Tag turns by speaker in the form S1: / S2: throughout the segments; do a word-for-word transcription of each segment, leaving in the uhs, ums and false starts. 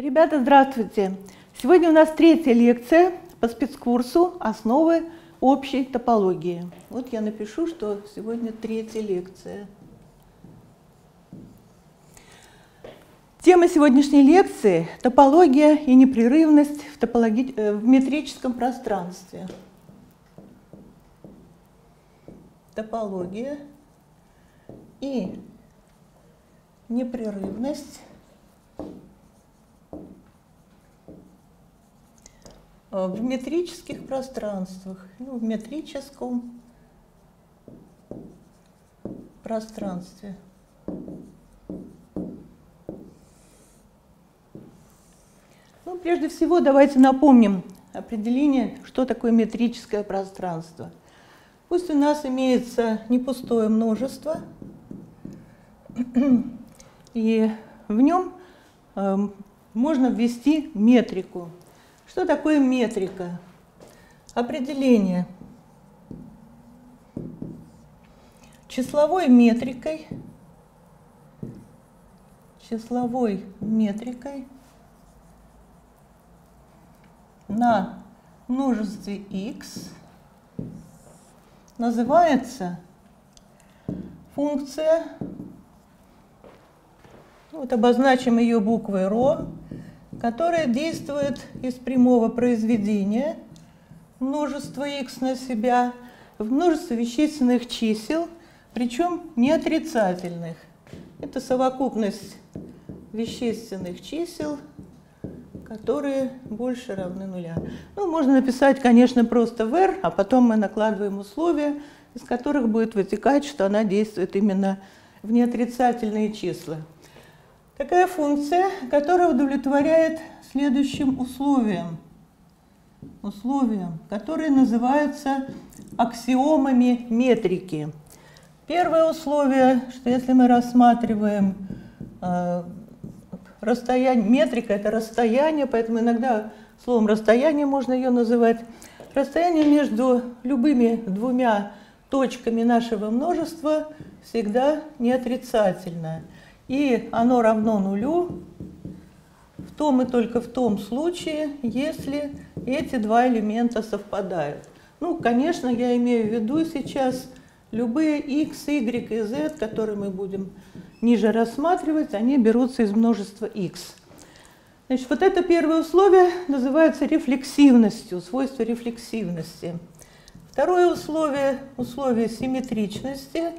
S1: Ребята, здравствуйте! Сегодня у нас третья лекция по спецкурсу «Основы общей топологии». Вот я напишу, что сегодня третья лекция. Тема сегодняшней лекции – топология и непрерывность в, топологи... в метрическом пространстве. Топология и непрерывность в метрических пространствах, ну, в метрическом пространстве. Ну, прежде всего, давайте напомним определение, что такое метрическое пространство. Пусть у нас имеется непустое множество, и в нем э, можно ввести метрику. Что такое метрика? Определение. Числовой метрикой, числовой метрикой на множестве x называется функция, вот обозначим ее буквой ρ, которая действует из прямого произведения множества x на себя в множество вещественных чисел, причем не отрицательных. Это совокупность вещественных чисел, которые больше равны нуля. Ну, можно написать, конечно, просто var, а потом мы накладываем условия, из которых будет вытекать, что она действует именно в неотрицательные числа. Такая функция, которая удовлетворяет следующим условиям. Условиям, которые называются аксиомами метрики. Первое условие, что если мы рассматриваем э, расстояние, метрика — это расстояние, поэтому иногда словом расстояние можно ее называть. Расстояние между любыми двумя точками нашего множества всегда неотрицательное. И оно равно нулю в том и только в том случае, если эти два элемента совпадают. Ну, конечно, я имею в виду сейчас любые x, y и z, которые мы будем ниже рассматривать, они берутся из множества x. Значит, вот это первое условие называется рефлексивностью, свойство рефлексивности. Второе условие – условие симметричности.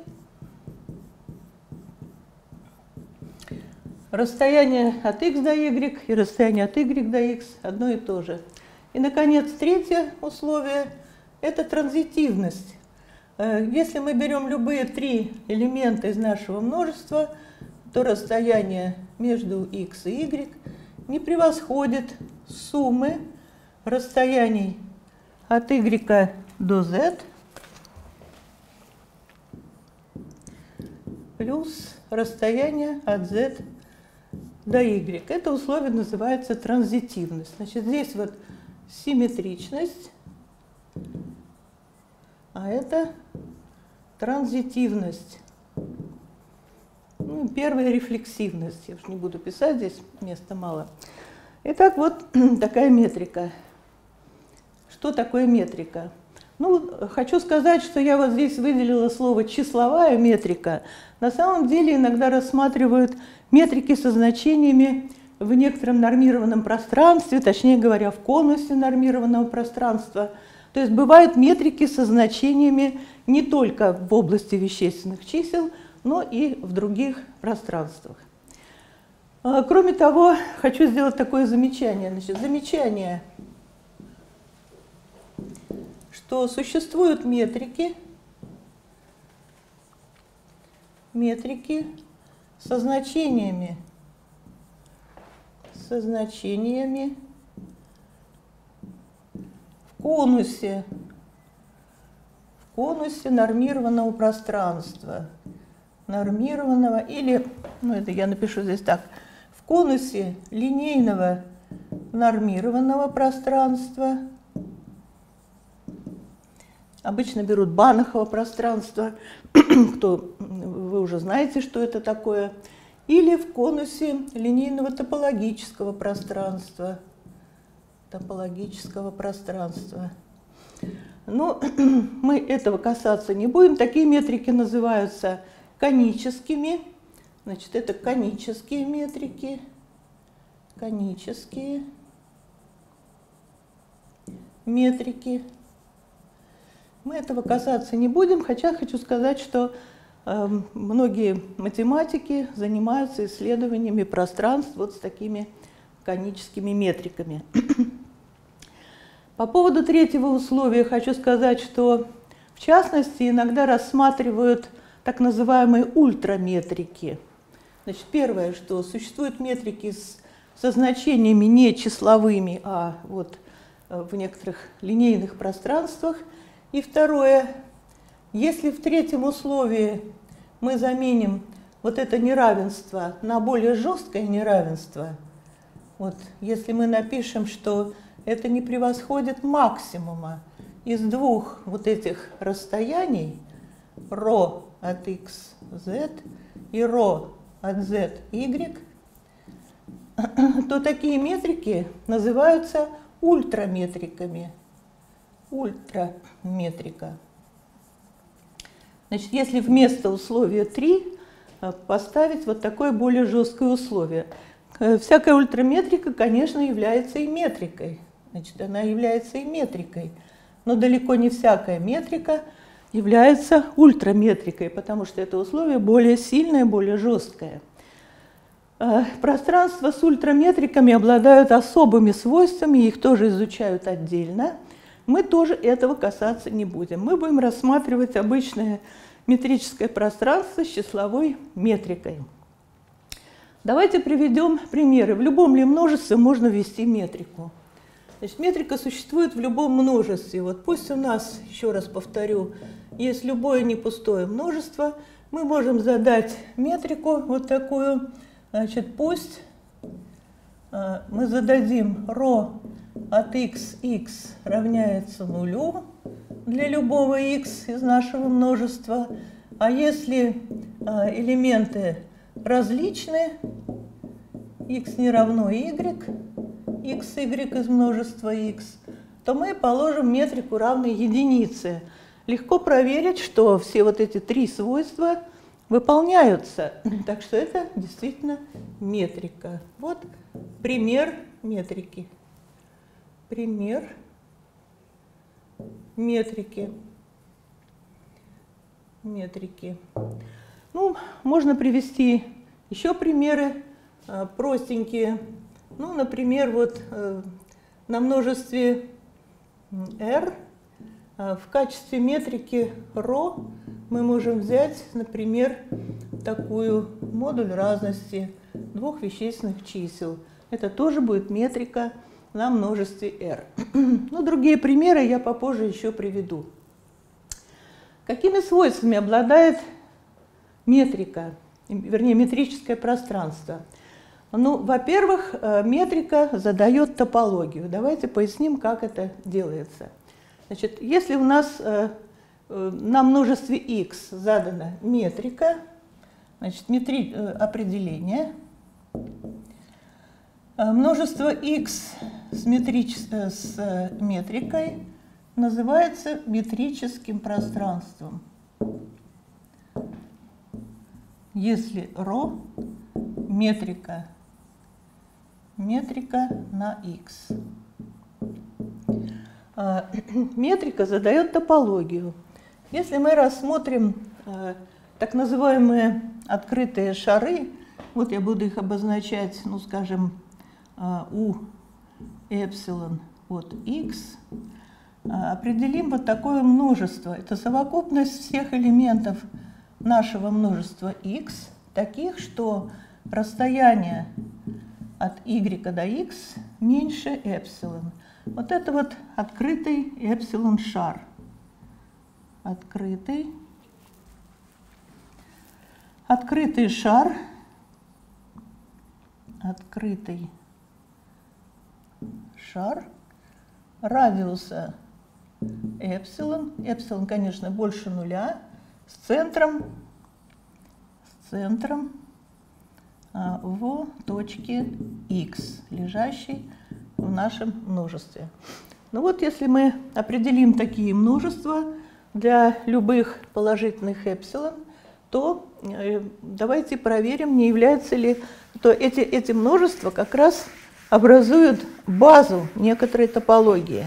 S1: Расстояние от x до y и расстояние от y до x одно и то же. И, наконец, третье условие – это транзитивность. Если мы берем любые три элемента из нашего множества, то расстояние между x и y не превосходит суммы расстояний от y до z плюс расстояние от z до y. Это условие называется транзитивность. Значит, здесь вот симметричность, а это транзитивность. Ну, первая рефлексивность. Я уж не буду писать, здесь места мало. Итак, вот такая метрика. Что такое метрика? Ну, хочу сказать, что я вот здесь выделила слово «числовая метрика». На самом деле иногда рассматривают метрики со значениями в некотором нормированном пространстве, точнее говоря, в конусе нормированного пространства. То есть бывают метрики со значениями не только в области вещественных чисел, но и в других пространствах. Кроме того, хочу сделать такое замечание. Значит, замечание, что существуют метрики, метрики со значениями, со значениями в конусе, в конусе нормированного пространства, нормированного или, ну это я напишу здесь так, в конусе линейного нормированного пространства. Обычно берут Банахово пространство, кто, вы уже знаете, что это такое. или в конусе линейного топологического пространства. Топологического пространства. Но мы этого касаться не будем. Такие метрики называются коническими. Значит, это конические метрики. Конические метрики. Мы этого касаться не будем, хотя хочу сказать, что э, многие математики занимаются исследованиями пространств вот с такими коническими метриками. По поводу третьего условия хочу сказать, что в частности иногда рассматривают так называемые ультраметрики. Значит, первое, что существуют метрики с, со значениями не числовыми, а вот в некоторых линейных пространствах. И второе, если в третьем условии мы заменим вот это неравенство на более жесткое неравенство, вот если мы напишем, что это не превосходит максимума из двух вот этих расстояний, ρ от x, z и ρ от z, y, то такие метрики называются ультраметриками. Ультраметрика. Значит, если вместо условия три поставить вот такое более жесткое условие. Всякая ультраметрика, конечно, является и метрикой. Значит, она является и метрикой. Но далеко не всякая метрика является ультраметрикой, потому что это условие более сильное, более жесткое. Пространства с ультраметриками обладают особыми свойствами, их тоже изучают отдельно. Мы тоже этого касаться не будем. Мы будем рассматривать обычное метрическое пространство с числовой метрикой. Давайте приведем примеры. В любом ли множестве можно ввести метрику. Значит, метрика существует в любом множестве. Вот пусть у нас, еще раз повторю, есть любое непустое множество, мы можем задать метрику вот такую. Значит, пусть э, мы зададим ρ от xx равняется нулю для любого x из нашего множества. А если э, элементы различны, x не равно y, x, y из множества x, то мы положим метрику равной единице. Легко проверить, что все вот эти три свойства выполняются. Так что это действительно метрика. Вот пример метрики. Пример метрики. Метрики. Ну, можно привести еще примеры э, простенькие. Ну, например, вот э, на множестве R э, в качестве метрики ρ мы можем взять, например, такую модуль разности двух вещественных чисел. Это тоже будет метрика на множестве R. Ну, другие примеры я попозже еще приведу. Какими свойствами обладает метрика, вернее, метрическое пространство? Ну, во-первых, метрика задает топологию. Давайте поясним, как это делается. Значит, если у нас на множестве x задана метрика, значит, метри... определение. Множество x с, метрич... с метрикой называется метрическим пространством. Если ρ метрика, метрика на x. Метрика задает топологию. Если мы рассмотрим э, так называемые открытые шары, вот я буду их обозначать, ну, скажем, э, у эпсилон от x, э, определим вот такое множество. Это совокупность всех элементов нашего множества x, таких, что расстояние от y до x меньше эпсилон. Вот это вот открытый эпсилон шар. Открытый. Открытый шар. Открытый шар радиуса эпсилон. Эпсилон, конечно, больше нуля. С центром, с центром в точке x, лежащей в нашем множестве. Ну вот, если мы определим такие множества для любых положительных эпсилон, то давайте проверим, не является ли, то эти, эти множества как раз образуют базу некоторой топологии.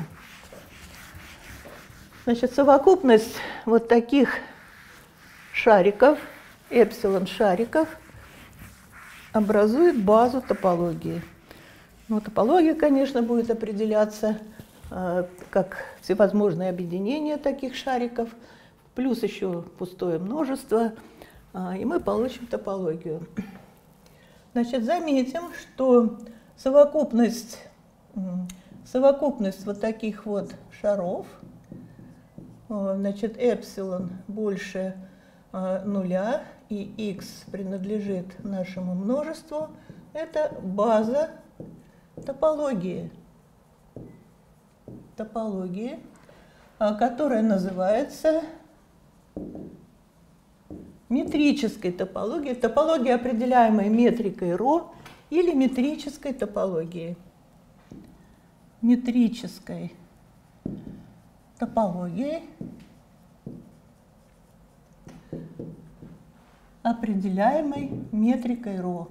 S1: Значит, совокупность вот таких шариков, эпсилон шариков, образует базу топологии. Ну, топология, конечно, будет определяться э, как всевозможные объединения таких шариков, плюс еще пустое множество, э, и мы получим топологию. Значит, заметим, что совокупность, совокупность вот таких вот шаров, значит, эпсилон больше э, нуля и x принадлежит нашему множеству, это база топологии, топологии, которая называется метрической топологией, топология, определяемая метрикой ρ, или метрической топологией. Метрической топологией, определяемой метрикой ρ.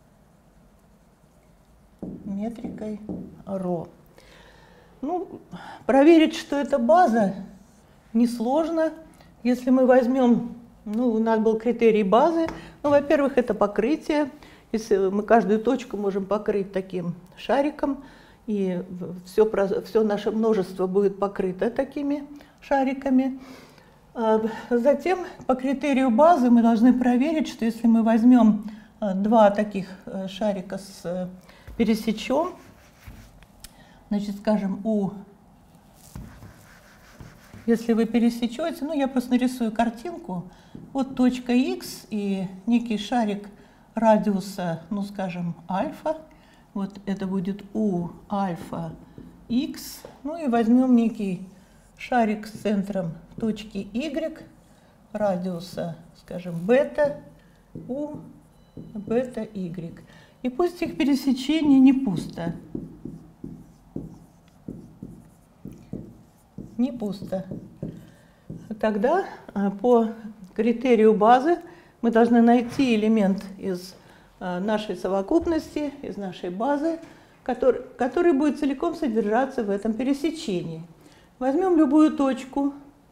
S1: Метрикой ρ. Ну, проверить, что это база, несложно. Если мы возьмем, ну, у нас был критерий базы, ну, во-первых, это покрытие. Если мы каждую точку можем покрыть таким шариком, и все, все наше множество будет покрыто такими шариками. Затем по критерию базы мы должны проверить, что если мы возьмем два таких шарика, с, пересечем, значит, скажем, у, если вы пересечете, ну, я просто нарисую картинку, вот точка x и некий шарик радиуса, ну, скажем, альфа, вот это будет у альфа x, ну и возьмем некий шарик с центром точки y, радиуса, скажем, бета, у бета y. И пусть их пересечение не пусто. Не пусто. Тогда по критерию базы мы должны найти элемент из нашей совокупности, из нашей базы, который, который будет целиком содержаться в этом пересечении. Возьмем любую точку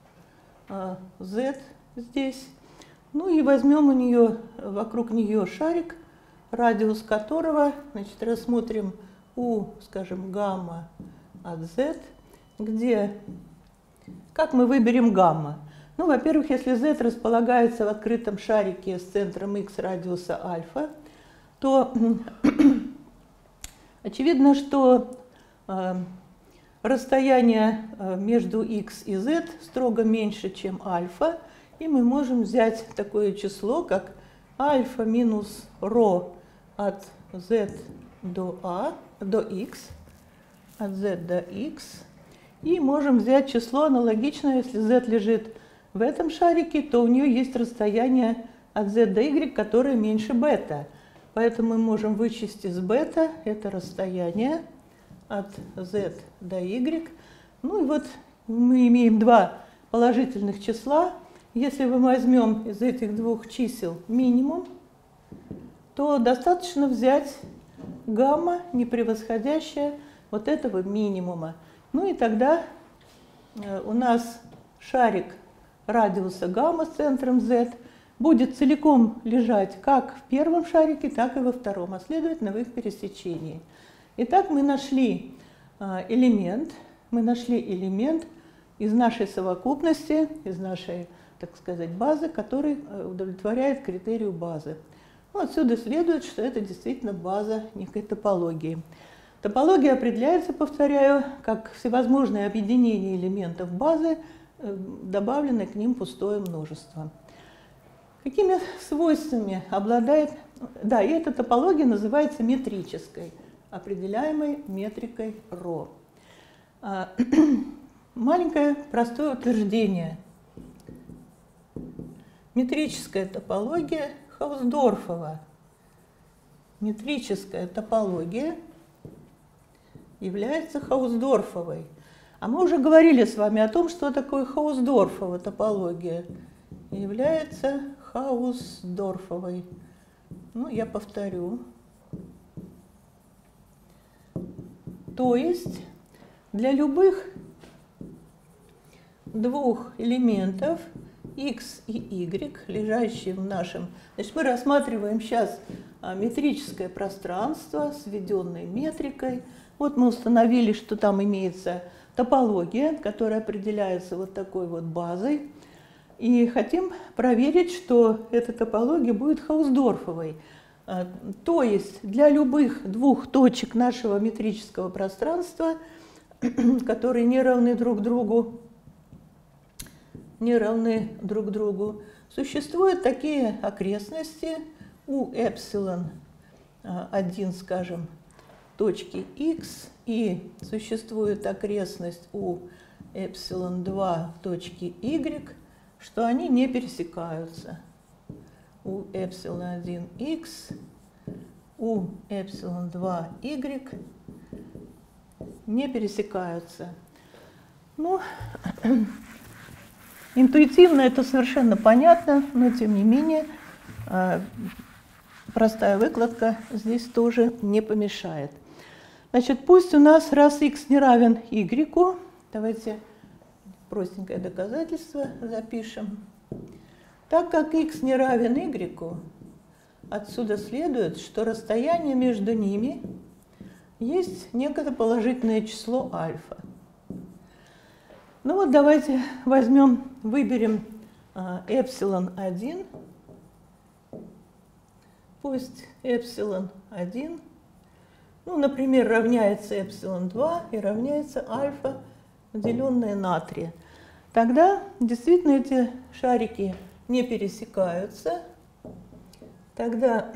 S1: z здесь, ну и возьмем у нее, вокруг нее шарик, радиус которого, значит, рассмотрим у, скажем, гамма от z, где, как мы выберем гамма? Ну, во-первых, если z располагается в открытом шарике с центром x радиуса альфа, то очевидно, что э, расстояние между x и z строго меньше, чем альфа, и мы можем взять такое число, как альфа минус ρ от z до a, до x, от z до x, и можем взять число аналогичное, если z лежит в этом шарике, то у нее есть расстояние от z до y, которое меньше бета. Поэтому мы можем вычесть из бета это расстояние от z до y. Ну и вот мы имеем два положительных числа. Если мы возьмем из этих двух чисел минимум, то достаточно взять гамма, не превосходящее вот этого минимума. Ну и тогда у нас шарик радиуса гамма с центром z будет целиком лежать как в первом шарике, так и во втором, а следовательно в их пересечении. Итак, мы нашли элемент, мы нашли элемент из нашей совокупности, из нашей, так сказать, базы, который удовлетворяет критерию базы. Ну, отсюда следует, что это действительно база некой топологии. Топология определяется, повторяю, как всевозможные объединения элементов базы, добавленное к ним пустое множество. Какими свойствами обладает... Да, и эта топология называется метрической, определяемой метрикой ρ. Маленькое простое утверждение. Метрическая топология Хаусдорфова. метрическая топология является Хаусдорфовой. А мы уже говорили с вами о том, что такое Хаусдорфова топология. Является Хаусдорфовой. Ну, я повторю. То есть для любых двух элементов x и y, лежащих в нашем... Значит, мы рассматриваем сейчас метрическое пространство с введенной метрикой. Вот мы установили, что там имеется топология, которая определяется вот такой вот базой. И хотим проверить, что эта топология будет Хаусдорфовой. То есть для любых двух точек нашего метрического пространства, которые не равны друг другу, не равны друг другу, существуют такие окрестности у эпсилон один, скажем, точки x, и существует окрестность у эпсилон два точки y, что они не пересекаются. У эпсилон один x, у эпсилон два y не пересекаются. Ну, интуитивно это совершенно понятно, но тем не менее простая выкладка здесь тоже не помешает. Значит, пусть у нас раз x не равен y, давайте простенькое доказательство запишем. Так как x не равен y, отсюда следует, что расстояние между ними есть некое положительное число альфа. Ну вот давайте возьмем, выберем эпсилон один, пусть эпсилон один, ну, например, равняется эпсилон два и равняется альфа, деленное на три. Тогда действительно эти шарики не пересекаются. Тогда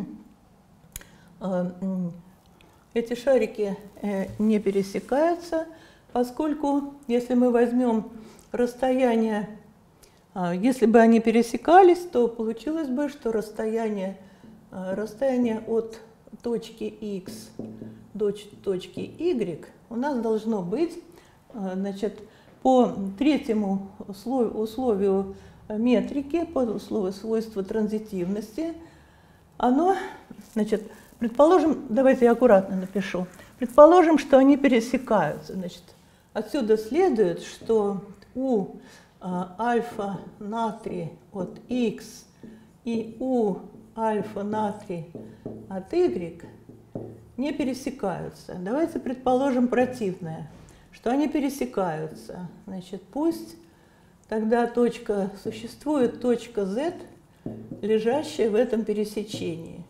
S1: эти шарики не пересекаются, поскольку если мы возьмем расстояние, если бы они пересекались, то получилось бы, что расстояние, расстояние от точки x до точки y у нас должно быть, значит, по третьему условию метрики, по условию свойства транзитивности, оно, значит, предположим, давайте я аккуратно напишу, предположим, что они пересекаются. Значит, отсюда следует, что у альфа натрий от x и у альфа натрий от y не пересекаются. Давайте предположим противное, что они пересекаются. Значит, пусть тогда точка, существует точка z, лежащая в этом пересечении.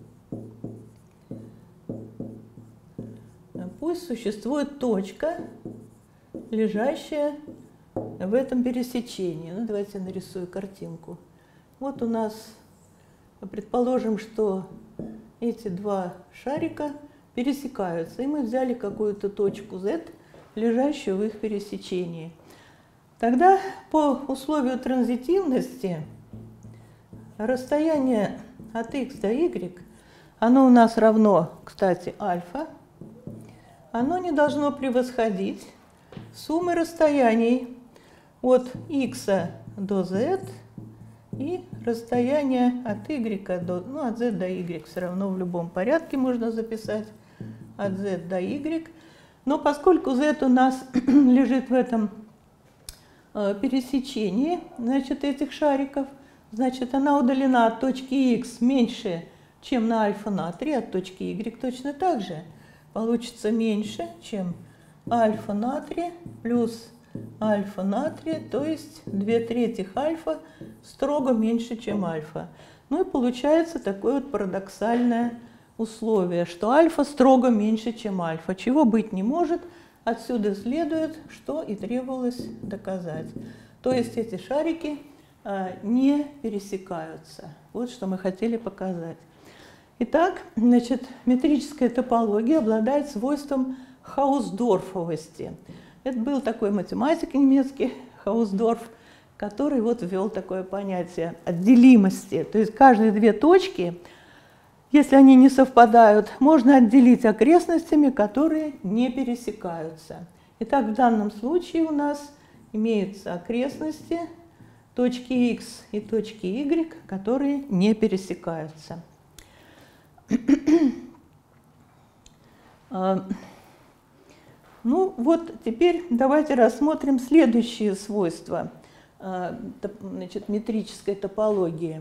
S1: Пусть существует точка, лежащая в этом пересечении. Ну, давайте я нарисую картинку. Вот у нас, предположим, что эти два шарика пересекаются, и мы взяли какую-то точку z, лежащую в их пересечении. Тогда по условию транзитивности расстояние от x до y, оно у нас равно, кстати, альфа, оно не должно превосходить суммы расстояний от x до z и расстояние от y до, ну, от z до y все равно в любом порядке можно записать, от z до y. Но поскольку z у нас лежит в этом э, пересечении, значит, этих шариков, значит, она удалена от точки x меньше, чем на альфа натрий, от точки y точно так же. Получится меньше, чем альфа натрий плюс альфа натрия, то есть две трети альфа строго меньше, чем альфа. Ну и получается такое вот парадоксальное условие, что альфа строго меньше, чем альфа, чего быть не может. Отсюда следует, что и требовалось доказать. То есть эти шарики а, не пересекаются. Вот что мы хотели показать. Итак, значит, метрическая топология обладает свойством хаусдорфовости. Это был такой математик немецкий, Хаусдорф, который вот ввел такое понятие отделимости. То есть каждые две точки если они не совпадают, можно отделить окрестностями, которые не пересекаются. Итак, в данном случае у нас имеются окрестности точки X и точки Y, которые не пересекаются. Ну вот теперь давайте рассмотрим следующие свойства, значит, метрической топологии.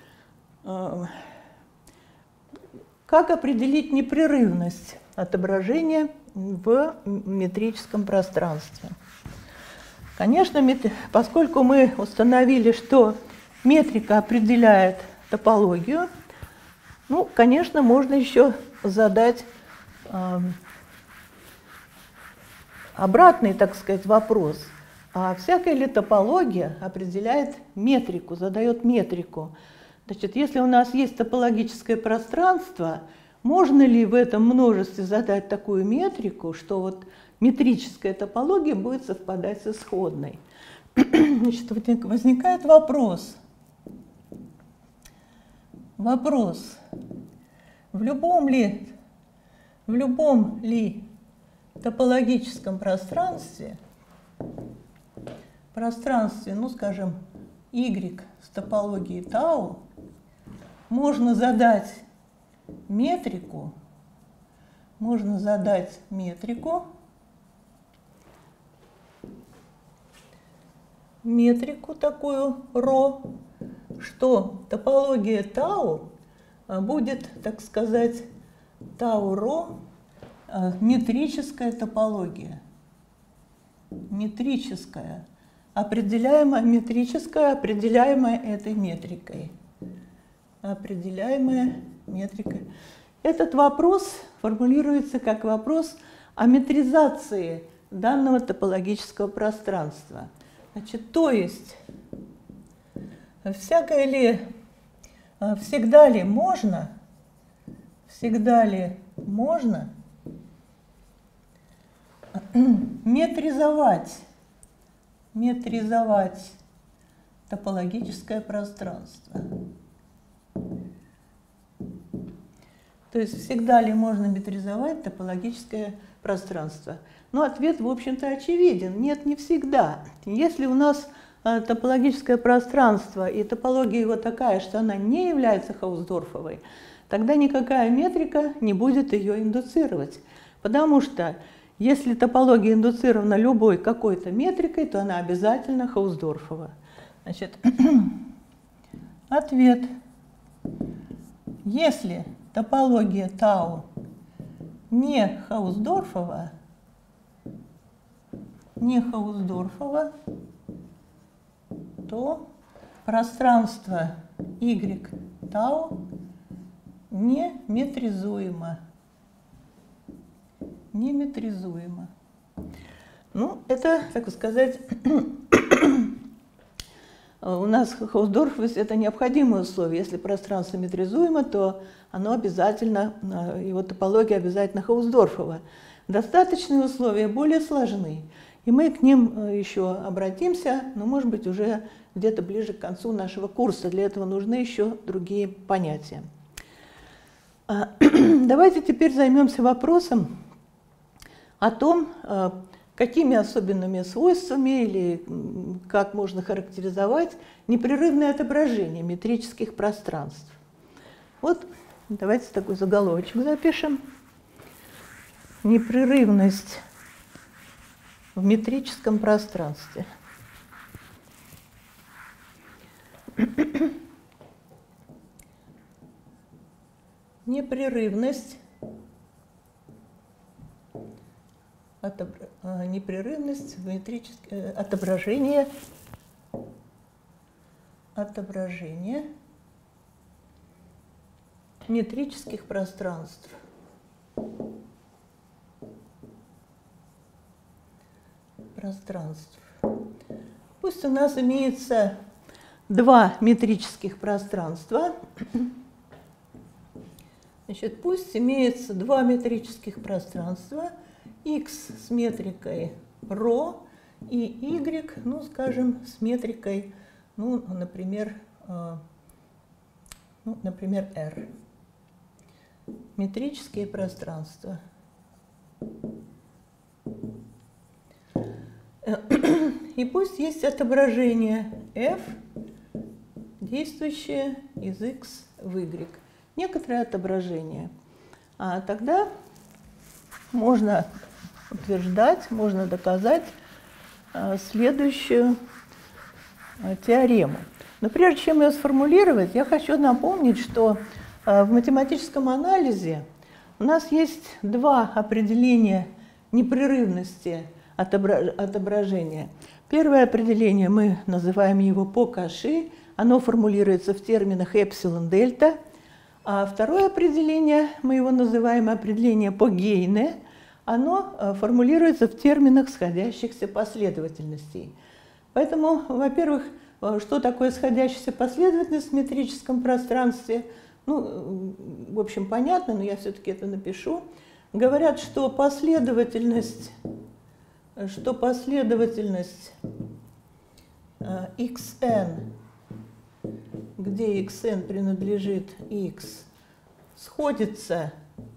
S1: Как определить непрерывность отображения в метрическом пространстве? Конечно, поскольку мы установили, что метрика определяет топологию, ну, конечно, можно еще задать э, обратный, так сказать, вопрос. А всякая ли топология определяет метрику, задает метрику? Значит, если у нас есть топологическое пространство, можно ли в этом множестве задать такую метрику, что вот метрическая топология будет совпадать с исходной? Значит, возникает вопрос. Вопрос. В любом ли, в любом ли топологическом пространстве, пространстве, ну, скажем, Y с топологией тау, можно задать метрику, можно задать метрику, метрику такую ρ, что топология тау будет, так сказать, тау ρ метрическая топология. Метрическая, определяемая, метрическая, определяемая этой метрикой. Определяемая метрикой. Этот вопрос формулируется как вопрос о метризации данного топологического пространства. Значит, то есть, всякое ли, всегда ли можно, всегда ли можно метризовать, метризовать топологическое пространство? То есть всегда ли можно метризовать топологическое пространство? Ну, ответ, в общем-то, очевиден. Нет, не всегда. Если у нас э, топологическое пространство и топология его такая, что она не является Хаусдорфовой, тогда никакая метрика не будет ее индуцировать. Потому что если топология индуцирована любой какой-то метрикой, то она обязательно Хаусдорфова. Значит, ответ. Если топология тау не Хаусдорфова, не Хаусдорфова, то пространство Y тау не метризуемо. Не метризуемо. Ну, это, так сказать, у нас Хаусдорфовость – это необходимое условие. Если пространство метризуемо, то оно обязательно, его топология обязательно Хаусдорфова. Достаточные условия более сложны, и мы к ним еще обратимся, но, может быть, уже где-то ближе к концу нашего курса. Для этого нужны еще другие понятия. Давайте теперь займемся вопросом о том, какими особенными свойствами или как можно характеризовать непрерывное отображение метрических пространств. Вот давайте такой заголовочек запишем. Непрерывность в метрическом пространстве. Непрерывность, отобра... непрерывность в метрическом отображение, отображение метрических пространств. Пространств. Пусть у нас имеется два метрических пространства. Значит, пусть имеется два метрических пространства, x с метрикой ρ и y, ну, скажем, с метрикой, ну, например, э, ну, например, r. метрические пространства. И пусть есть отображение f, действующее из x в y. Некоторое отображение. А тогда можно утверждать, можно доказать а, следующую а, теорему. Но прежде чем ее сформулировать, я хочу напомнить, что а, в математическом анализе у нас есть два определения непрерывности отображения. Первое определение мы называем его по Каши, оно формулируется в терминах эпсилон-дельта, а второе определение, мы его называем определение по Гейне, оно формулируется в терминах сходящихся последовательностей. Поэтому, во-первых, что такое сходящаяся последовательность в метрическом пространстве? Ну, в общем, понятно, но я все-таки это напишу. Говорят, что последовательность, что последовательность xn, где xn принадлежит x, сходится,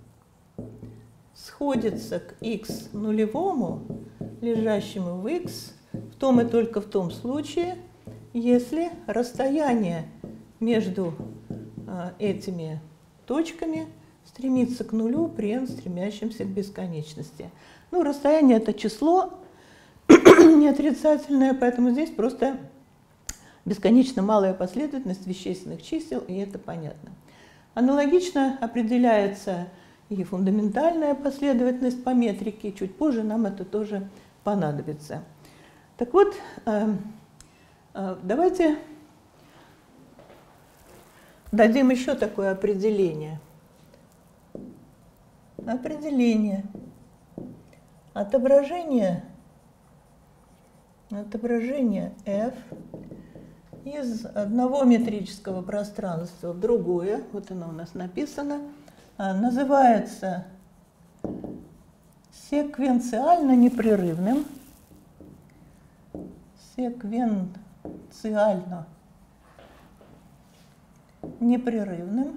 S1: сходится к x нулевому, лежащему в x, в том и только в том случае, если расстояние между этими точками стремится к нулю при n, стремящемся к бесконечности. Ну, расстояние – это число не отрицательное, поэтому здесь просто бесконечно малая последовательность вещественных чисел, и это понятно. Аналогично определяется и фундаментальная последовательность по метрике, чуть позже нам это тоже понадобится. Так вот, давайте дадим еще такое определение. Определение. Отображение, отображение f из одного метрического пространства в другое, вот оно у нас написано, называется секвенциально непрерывным. Секвенциально непрерывным.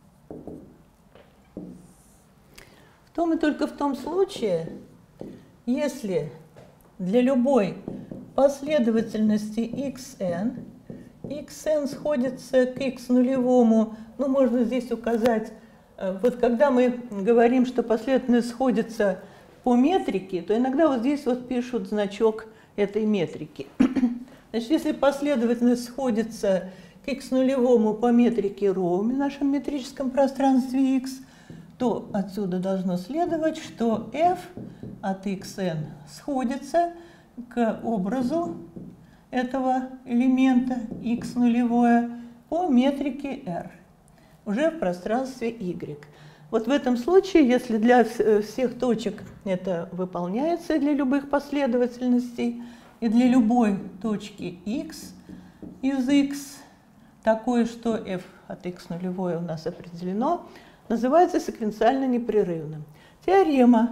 S1: В том и только в том случае, если для любой последовательности xn, xn сходится к x нулевому, ну, можно здесь указать, вот когда мы говорим, что последовательность сходится по метрике, то иногда вот здесь вот пишут значок этой метрики. Значит, если последовательность сходится к x нулевому по метрике ρ в нашем метрическом пространстве x, то отсюда должно следовать, что f от xn сходится к образу этого элемента x нулевое по метрике r, уже в пространстве y. Вот в этом случае, если для всех точек это выполняется, для любых последовательностей, и для любой точки x из x, такое, что f от x нулевое у нас определено, называется секвенциально непрерывным. Теорема.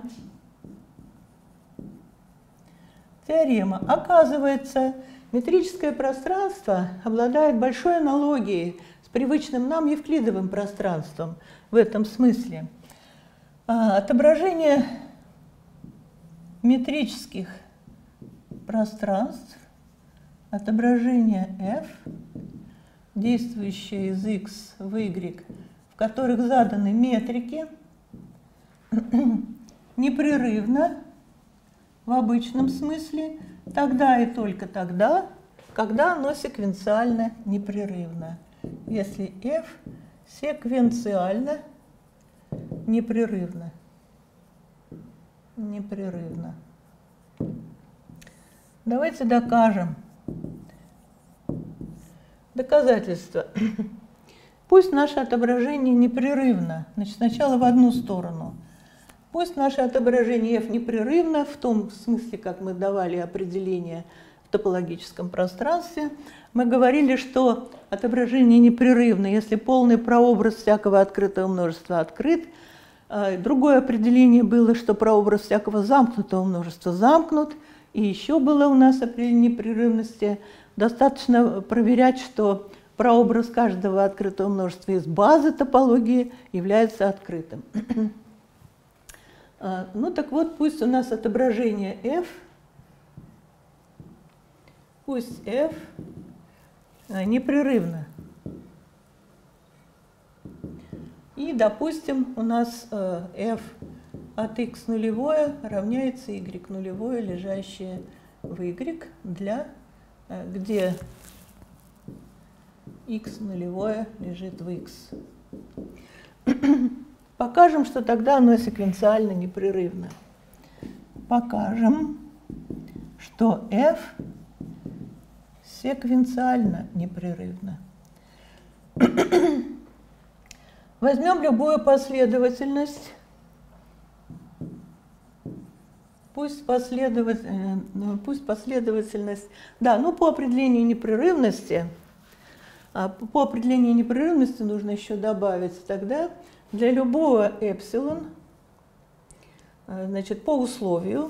S1: Теорема. Оказывается, метрическое пространство обладает большой аналогией с привычным нам евклидовым пространством в этом смысле. Отображение метрических пространств, отображение f, действующее из x в y, в которых заданы метрики, непрерывно в обычном смысле, тогда и только тогда, когда оно секвенциально непрерывно. Если f секвенциально непрерывно. Непрерывно. Давайте докажем. Доказательство. Пусть наше отображение непрерывно, значит, сначала в одну сторону. Пусть наше отображение f непрерывно, в том смысле, как мы давали определение в топологическом пространстве. Мы говорили, что отображение непрерывно, если полный прообраз всякого открытого множества открыт. Другое определение было, что прообраз всякого замкнутого множества замкнут. И еще было у нас определение непрерывности. Достаточно проверять, что прообраз каждого открытого множества из базы топологии является открытым. Ну так вот, пусть у нас отображение f, пусть f непрерывно. И, допустим, у нас f от x нулевое равняется y нулевое, лежащее в y, для, где x нулевое лежит в x. Покажем, что тогда оно секвенциально непрерывно. Покажем, что f секвенциально непрерывно. Возьмем любую последовательность. Пусть, последователь, пусть последовательность, да, ну по определению непрерывности, по определению непрерывности нужно еще добавить тогда для любого эпсилон, значит, по условию,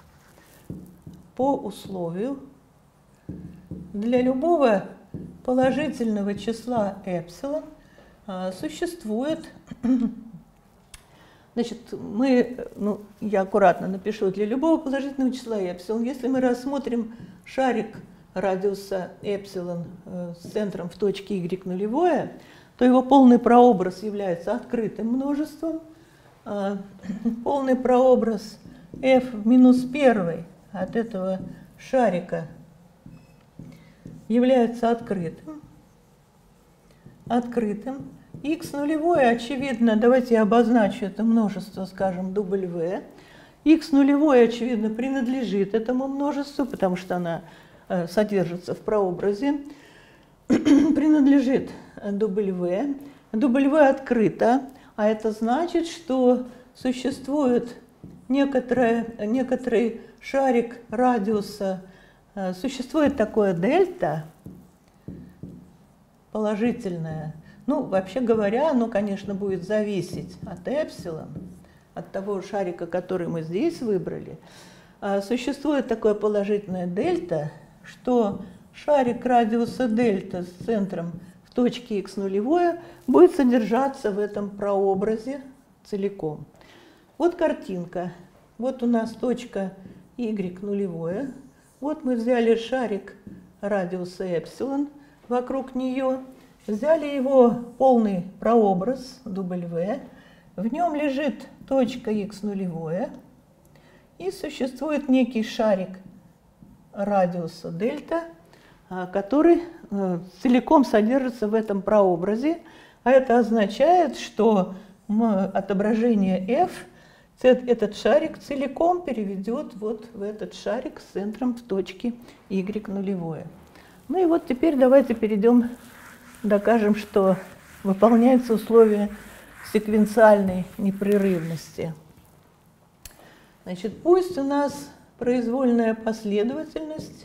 S1: по условию, для любого положительного числа эпсилон существует, значит, мы, ну, я аккуратно напишу, для любого положительного числа эпсилон, если мы рассмотрим шарик радиуса эпсилон с центром в точке y нулевое, то его полный прообраз является открытым множеством. Полный прообраз f в минус первый от этого шарика является открытым. Открытым. X нулевое, очевидно, давайте я обозначу это множество, скажем, W. X нулевое, очевидно, принадлежит этому множеству, потому что она содержится в прообразе. Принадлежит W. W открыто, а это значит, что существует некоторое, некоторый шарик радиуса, существует такое дельта положительное. Ну, вообще говоря, оно, конечно, будет зависеть от эпсилон, от того шарика, который мы здесь выбрали. Существует такое положительное дельта, что шарик радиуса дельта с центром в точке x нулевое будет содержаться в этом прообразе целиком. Вот картинка. Вот у нас точка y нулевое. Вот мы взяли шарик радиуса эпсилон вокруг нее, взяли его полный прообраз W, в нем лежит точка x нулевое, и существует некий шарик радиуса дельта, который целиком содержится в этом прообразе, а это означает, что отображение f этот шарик целиком переведет вот в этот шарик с центром в точке y нулевое. Ну и вот теперь давайте перейдем, докажем, что выполняется условие секвенциальной непрерывности. Значит, пусть у нас произвольная последовательность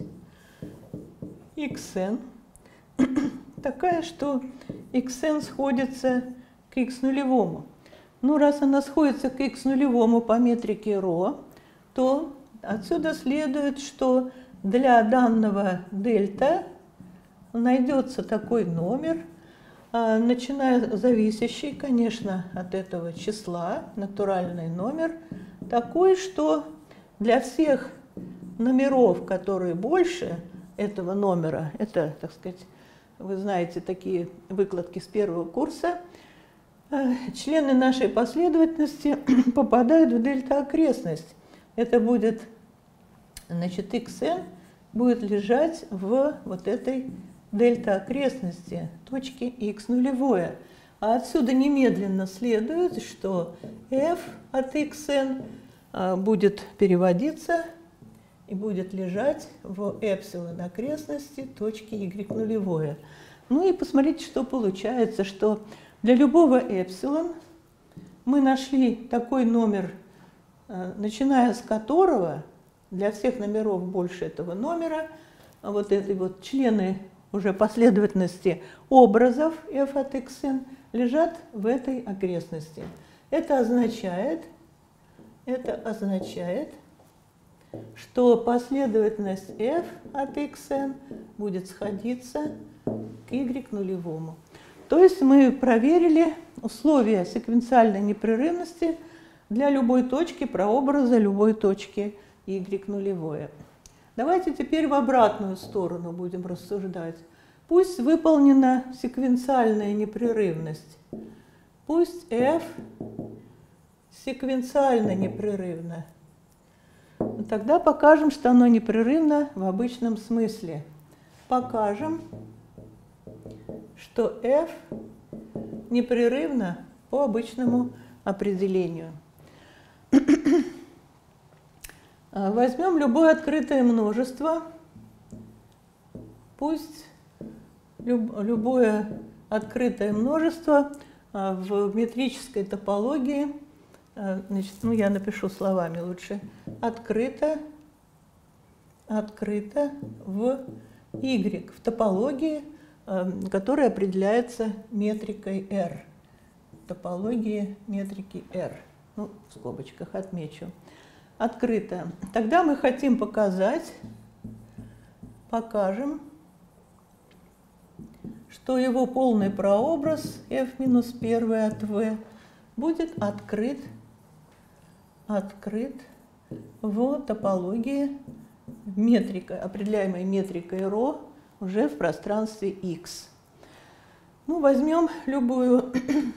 S1: xn такая, что xn сходится к x нулевому. Ну, раз она сходится к x нулевому по метрике ρ, то отсюда следует, что для данного дельта найдется такой номер, начиная зависящий, конечно, от этого числа, натуральный номер, такой, что для всех номеров, которые больше этого номера, это, так сказать, вы знаете такие выкладки с первого курса, члены нашей последовательности попадают в дельта-окрестность. Это будет, значит, xn будет лежать в вот этой дельта-окрестности точки x нулевое. А отсюда немедленно следует, что f от xn будет переводиться и будет лежать в эпсилон окрестности точки y нулевое. Ну и посмотрите, что получается, что для любого эпсилон мы нашли такой номер, начиная с которого для всех номеров больше этого номера, вот эти вот члены уже последовательности образов f от xn лежат в этой окрестности. Это означает, это означает, что последовательность f от xn будет сходиться к y нулевому. То есть мы проверили условия секвенциальной непрерывности для любой точки прообраза любой точки y нулевое. Давайте теперь в обратную сторону будем рассуждать. Пусть выполнена секвенциальная непрерывность. Пусть f секвенциально непрерывно. Тогда покажем, что оно непрерывно в обычном смысле. Покажем, что f непрерывно по обычному определению. Возьмем любое открытое множество. Пусть люб, любое открытое множество в метрической топологии, значит, ну я напишу словами лучше, открыто, открыто в y, в топологии, которая определяется метрикой R. Топологии метрики R. Ну, в скобочках отмечу. Открыто. Тогда мы хотим показать, покажем, что его полный прообраз f минус один от v будет открыт, открыт в топологии метрика, определяемой метрикой ρ уже в пространстве x. Ну, возьмем любую,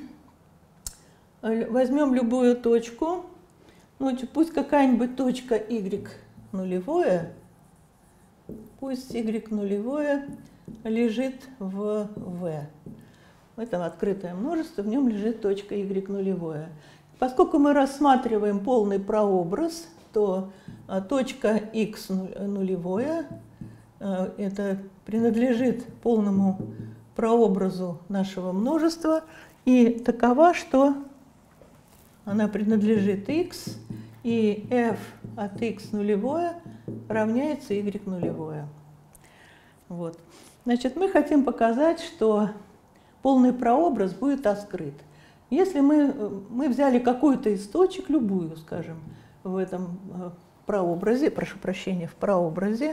S1: возьмем любую точку, ну, пусть какая-нибудь точка y нулевое, пусть y нулевое лежит в v. В этом открытое множество, в нем лежит точка y нулевое. Поскольку мы рассматриваем полный прообраз, то точка x нулевое это принадлежит полному прообразу нашего множества и такова, что она принадлежит x, и f от x нулевое равняется y нулевое. Вот. Значит, мы хотим показать, что полный прообраз будет открыт. Если мы, мы взяли какую-то из точек, любую, скажем, в этом прообразе, прошу прощения, в прообразе,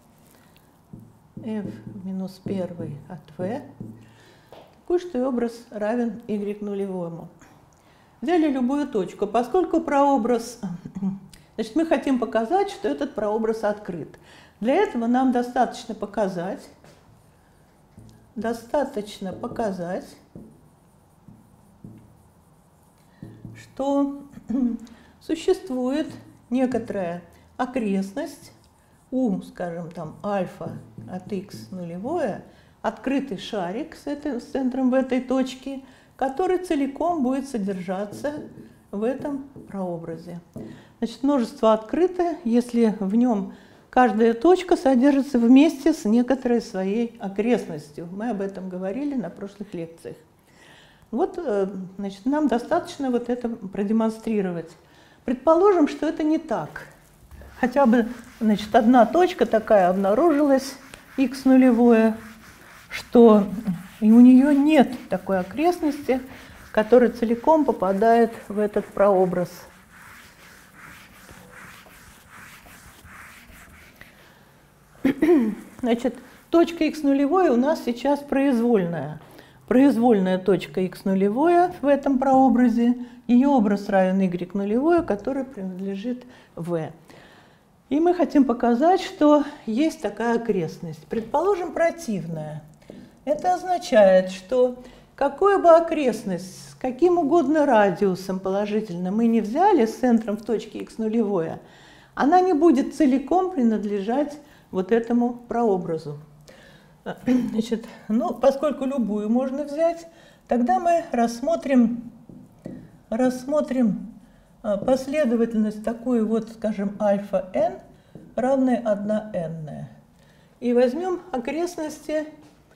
S1: f минус один от v, такой, что и образ равен y нулевому. Взяли любую точку. Поскольку прообраз, значит, мы хотим показать, что этот прообраз открыт. Для этого нам достаточно показать, достаточно показать, что существует некоторая окрестность у, скажем, там альфа от x нулевое, открытый шарик с, этой, с центром в этой точке, который целиком будет содержаться в этом прообразе. Значит, множество открытое, если в нем каждая точка содержится вместе с некоторой своей окрестностью. Мы об этом говорили на прошлых лекциях. Вот, значит, нам достаточно вот это продемонстрировать. Предположим, что это не так. Хотя бы, значит, одна точка такая обнаружилась, x нулевое, что и у нее нет такой окрестности, которая целиком попадает в этот прообраз. Значит, точка x нулевое у нас сейчас произвольная. Произвольная точка x нулевое в этом прообразе, ее образ равен y нулевое, который принадлежит v. И мы хотим показать, что есть такая окрестность. Предположим, противная. Это означает, что какую бы окрестность с каким угодно радиусом положительным мы не взяли с центром в точке x нулевое, она не будет целиком принадлежать вот этому прообразу. Значит, ну, поскольку любую можно взять, тогда мы рассмотрим, рассмотрим последовательность такую вот, скажем, альфа n равная одна n. И возьмем окрестности,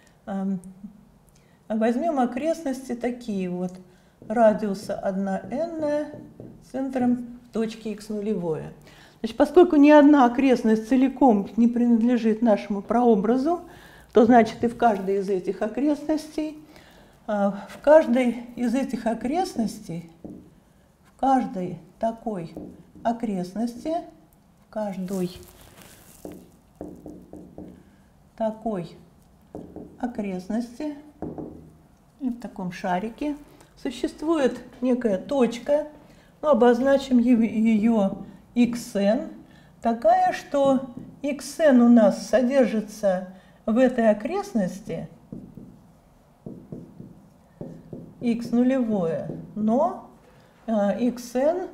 S1: возьмем окрестности такие вот, радиуса одна n центром в точке x нулевое. Значит, поскольку ни одна окрестность целиком не принадлежит нашему прообразу, то значит и в каждой из этих окрестностей, в каждой из этих окрестностей, в каждой такой окрестности, в каждой такой окрестности, в таком шарике, существует некая точка, ну, обозначим ее xn, такая, что xn у нас содержится в этой окрестности, x нулевое, но xn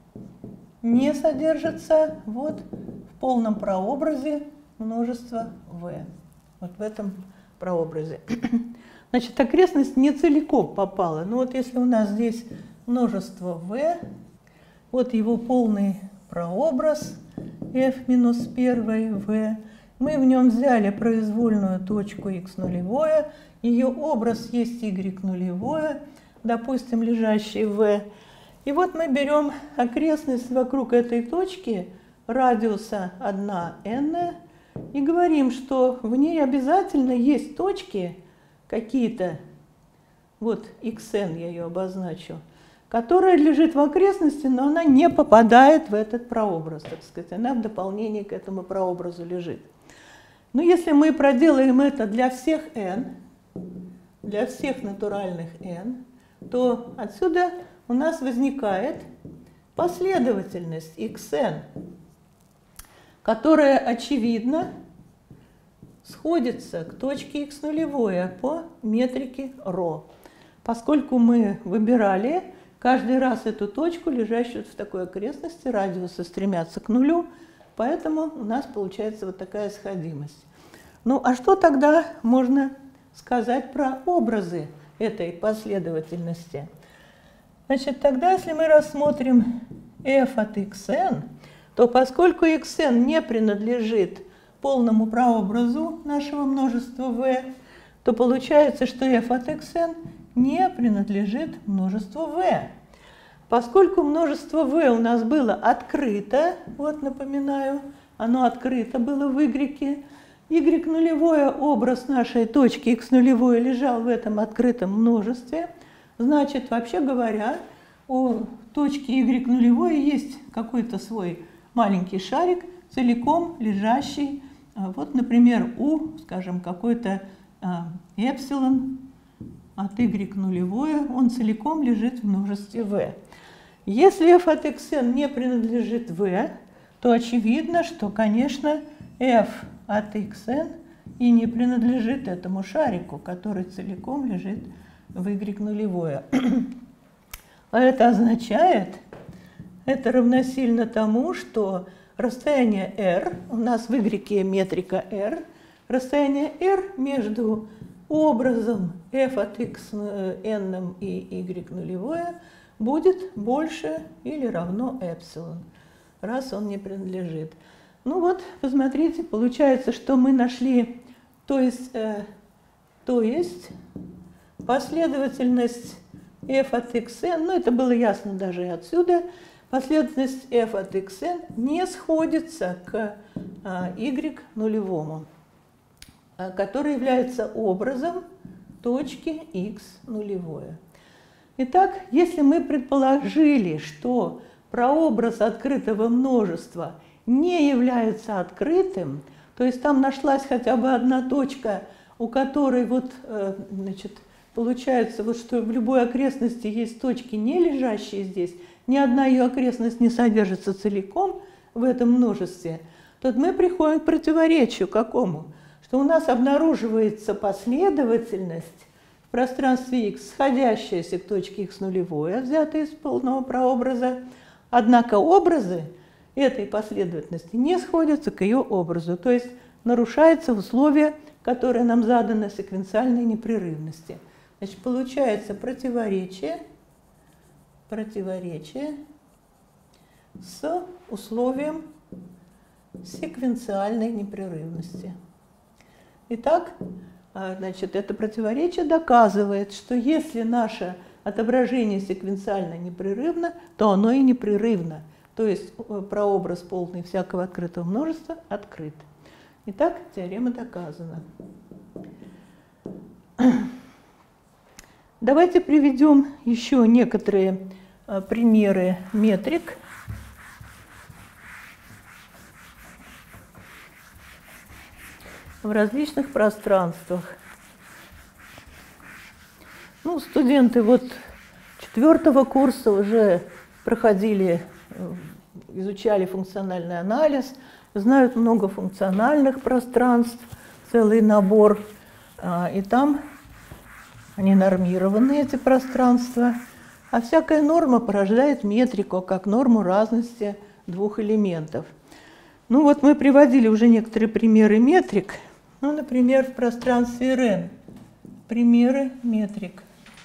S1: не содержится вот в полном прообразе множества v. Вот в этом прообразе. Значит, окрестность не целиком попала. Но вот если у нас здесь множество v, вот его полный прообраз f минус один v, мы в нем взяли произвольную точку x нулевое, ее образ есть y нулевое, допустим, лежащий v. И вот мы берем окрестность вокруг этой точки радиуса один эн и говорим, что в ней обязательно есть точки какие-то, вот xn я ее обозначу, которая лежит в окрестности, но она не попадает в этот прообраз, так сказать, она в дополнение к этому прообразу лежит. Но если мы проделаем это для всех n, для всех натуральных n, то отсюда у нас возникает последовательность xn, которая, очевидно, сходится к точке x нулевое по метрике ρ, поскольку мы выбирали каждый раз эту точку, лежащую в такой окрестности, радиусы стремятся к нулю, поэтому у нас получается вот такая сходимость. Ну а что тогда можно сказать про образы этой последовательности? Значит, тогда, если мы рассмотрим f от xn, то поскольку xn не принадлежит полному прообразу нашего множества v, то получается, что f от xn не принадлежит множеству v. Поскольку множество v у нас было открыто, вот напоминаю, оно открыто было в y, y нулевое, образ нашей точки x нулевое лежал в этом открытом множестве, значит, вообще говоря, у точки y нулевое есть какой-то свой маленький шарик, целиком лежащий, вот, например, у, скажем, какой-то эпсилон от y нулевое, он целиком лежит в множестве v. Если f от xn не принадлежит v, то очевидно, что, конечно, f от xn и не принадлежит этому шарику, который целиком лежит в y нулевое. А это означает, это равносильно тому, что расстояние r, у нас в y метрика r, расстояние r между образом f от xn и y нулевое будет больше или равно эпсилон, раз он не принадлежит. Ну вот, посмотрите, получается, что мы нашли, то есть, э, то есть последовательность f от xn, ну это было ясно даже и отсюда, последовательность f от xn не сходится к а, y нулевому, а, который является образом точки x нулевое. Итак, если мы предположили, что прообраз открытого множества не является открытым, то есть там нашлась хотя бы одна точка, у которой вот, значит, получается, вот, что в любой окрестности есть точки, не лежащие здесь, ни одна ее окрестность не содержится целиком в этом множестве, то мы приходим к противоречию какому? Что у нас обнаруживается последовательность в пространстве x, сходящаяся к точке x нулевое, взятая из полного прообраза, однако образы этой последовательности не сходятся к ее образу, то есть нарушается условие, которое нам задано секвенциальной непрерывности. Значит, получается противоречие, противоречие с условием секвенциальной непрерывности. Итак, значит, это противоречие доказывает, что если наше отображение секвенциально непрерывно, то оно и непрерывно. То есть прообраз полный всякого открытого множества открыт. Итак, теорема доказана. Давайте приведем еще некоторые примеры метрик. В различных пространствах. Ну, студенты вот четвертого курса уже проходили, изучали функциональный анализ, знают много функциональных пространств, целый набор, и там они нормированы, эти пространства, а всякая норма порождает метрику, как норму разности двух элементов. Ну вот мы приводили уже некоторые примеры метрик, ну, например, в пространстве Rn. Примеры метрик.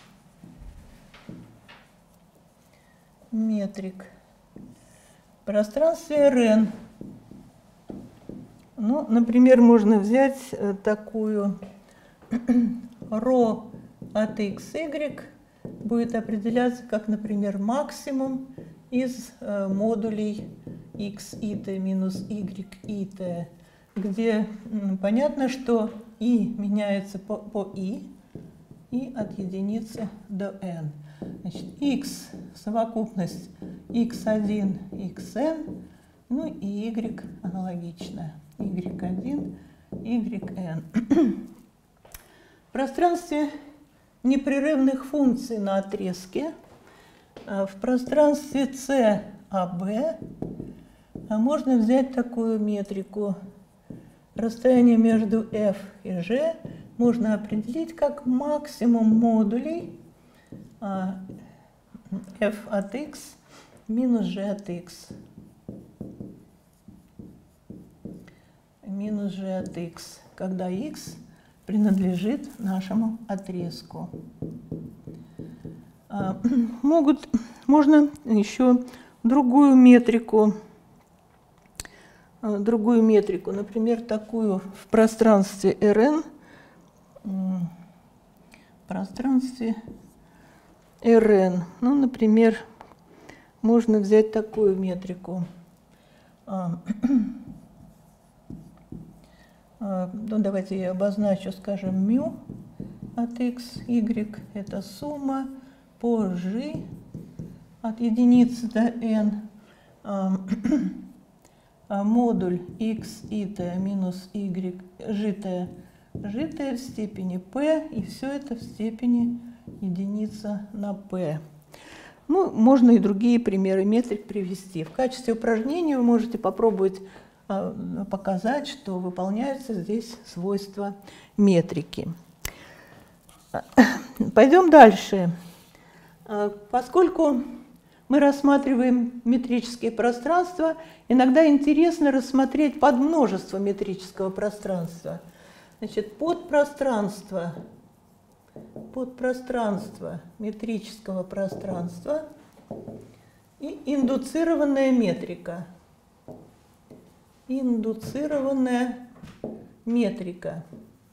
S1: Метрик. В пространстве Rn. Ну, например, можно взять такую ρ от xy будет определяться как, например, максимум из э, модулей x it минус y it, где м, понятно, что и меняется по, по i, и от единицы до n. Значит, x совокупность икс один, xn, ну и y аналогично. y один, yn. В пространстве непрерывных функций на отрезке, в пространстве C А Б можно взять такую метрику. Расстояние между f и g можно определить как максимум модулей f от x минус g от x. Минус g от x, когда x принадлежит нашему отрезку. Могут, можно еще другую метрику, другую метрику, например, такую в пространстве Rn, в пространстве Rn, ну, например, можно взять такую метрику. Ну, давайте я обозначу, скажем, μ от x, y, это сумма по g от единицы до n, модуль x it минус y житое, житое в степени p, и все это в степени единица на p. Ну, можно и другие примеры метрик привести. В качестве упражнения вы можете попробовать показать, что выполняются здесь свойства метрики. Пойдем дальше. Поскольку мы рассматриваем метрические пространства, иногда интересно рассмотреть подмножество метрического пространства. Значит, подпространство, подпространство метрического пространства и индуцированная метрика. Индуцированная метрика.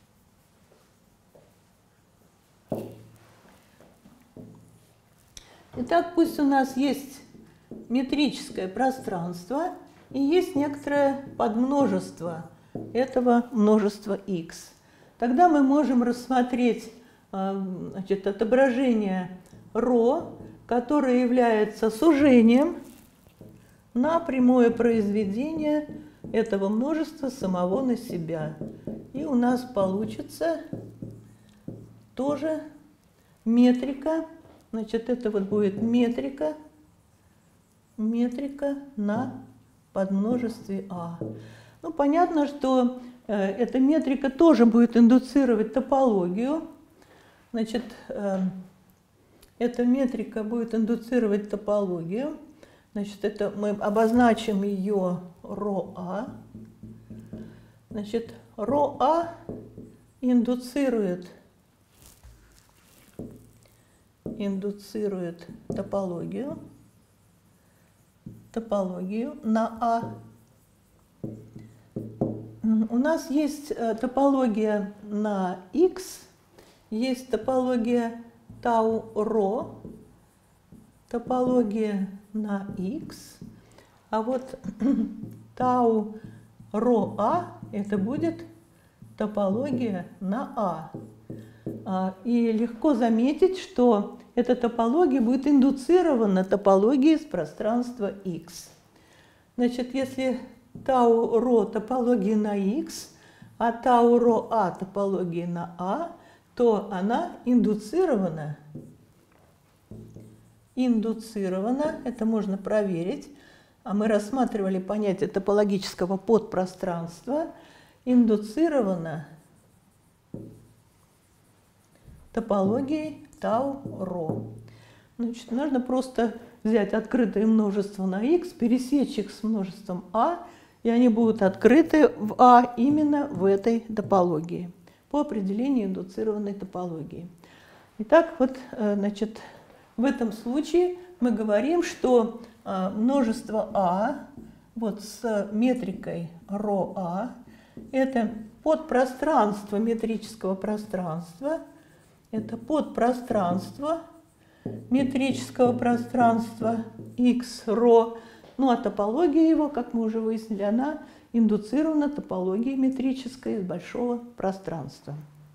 S1: Итак, пусть у нас есть метрическое пространство и есть некоторое подмножество этого множества x. Тогда мы можем рассмотреть, значит, отображение ρ, которое является сужением на прямое произведение этого множества самого на себя. И у нас получится тоже метрика. Значит, это вот будет метрика, метрика на подмножестве А. Ну, понятно, что э, эта метрика тоже будет индуцировать топологию. Значит, э, эта метрика будет индуцировать топологию. Значит, это мы обозначим ее ρA. Значит, ρA индуцирует, индуцирует топологию, топологию на А. У нас есть топология на X, есть топология тау ρ, топология на X, а вот тау ρA это будет топология на А. И легко заметить, что эта топология будет индуцирована топологией из пространства X. Значит, если тау ρ топология на X, а тау ρA топология на А, то она индуцирована, индуцирована, это можно проверить, а мы рассматривали понятие топологического подпространства, индуцирована топологией тау-ро. Значит, нужно просто взять открытое множество на х, пересечь их с множеством а, и они будут открыты в А именно в этой топологии, по определению индуцированной топологии. Итак, вот, значит, в этом случае мы говорим, что множество А вот с метрикой ρA это подпространство метрического пространства, это подпространство метрического пространства x ρ, ну а топология его, как мы уже выяснили, она индуцирована топологией метрической из большого пространства.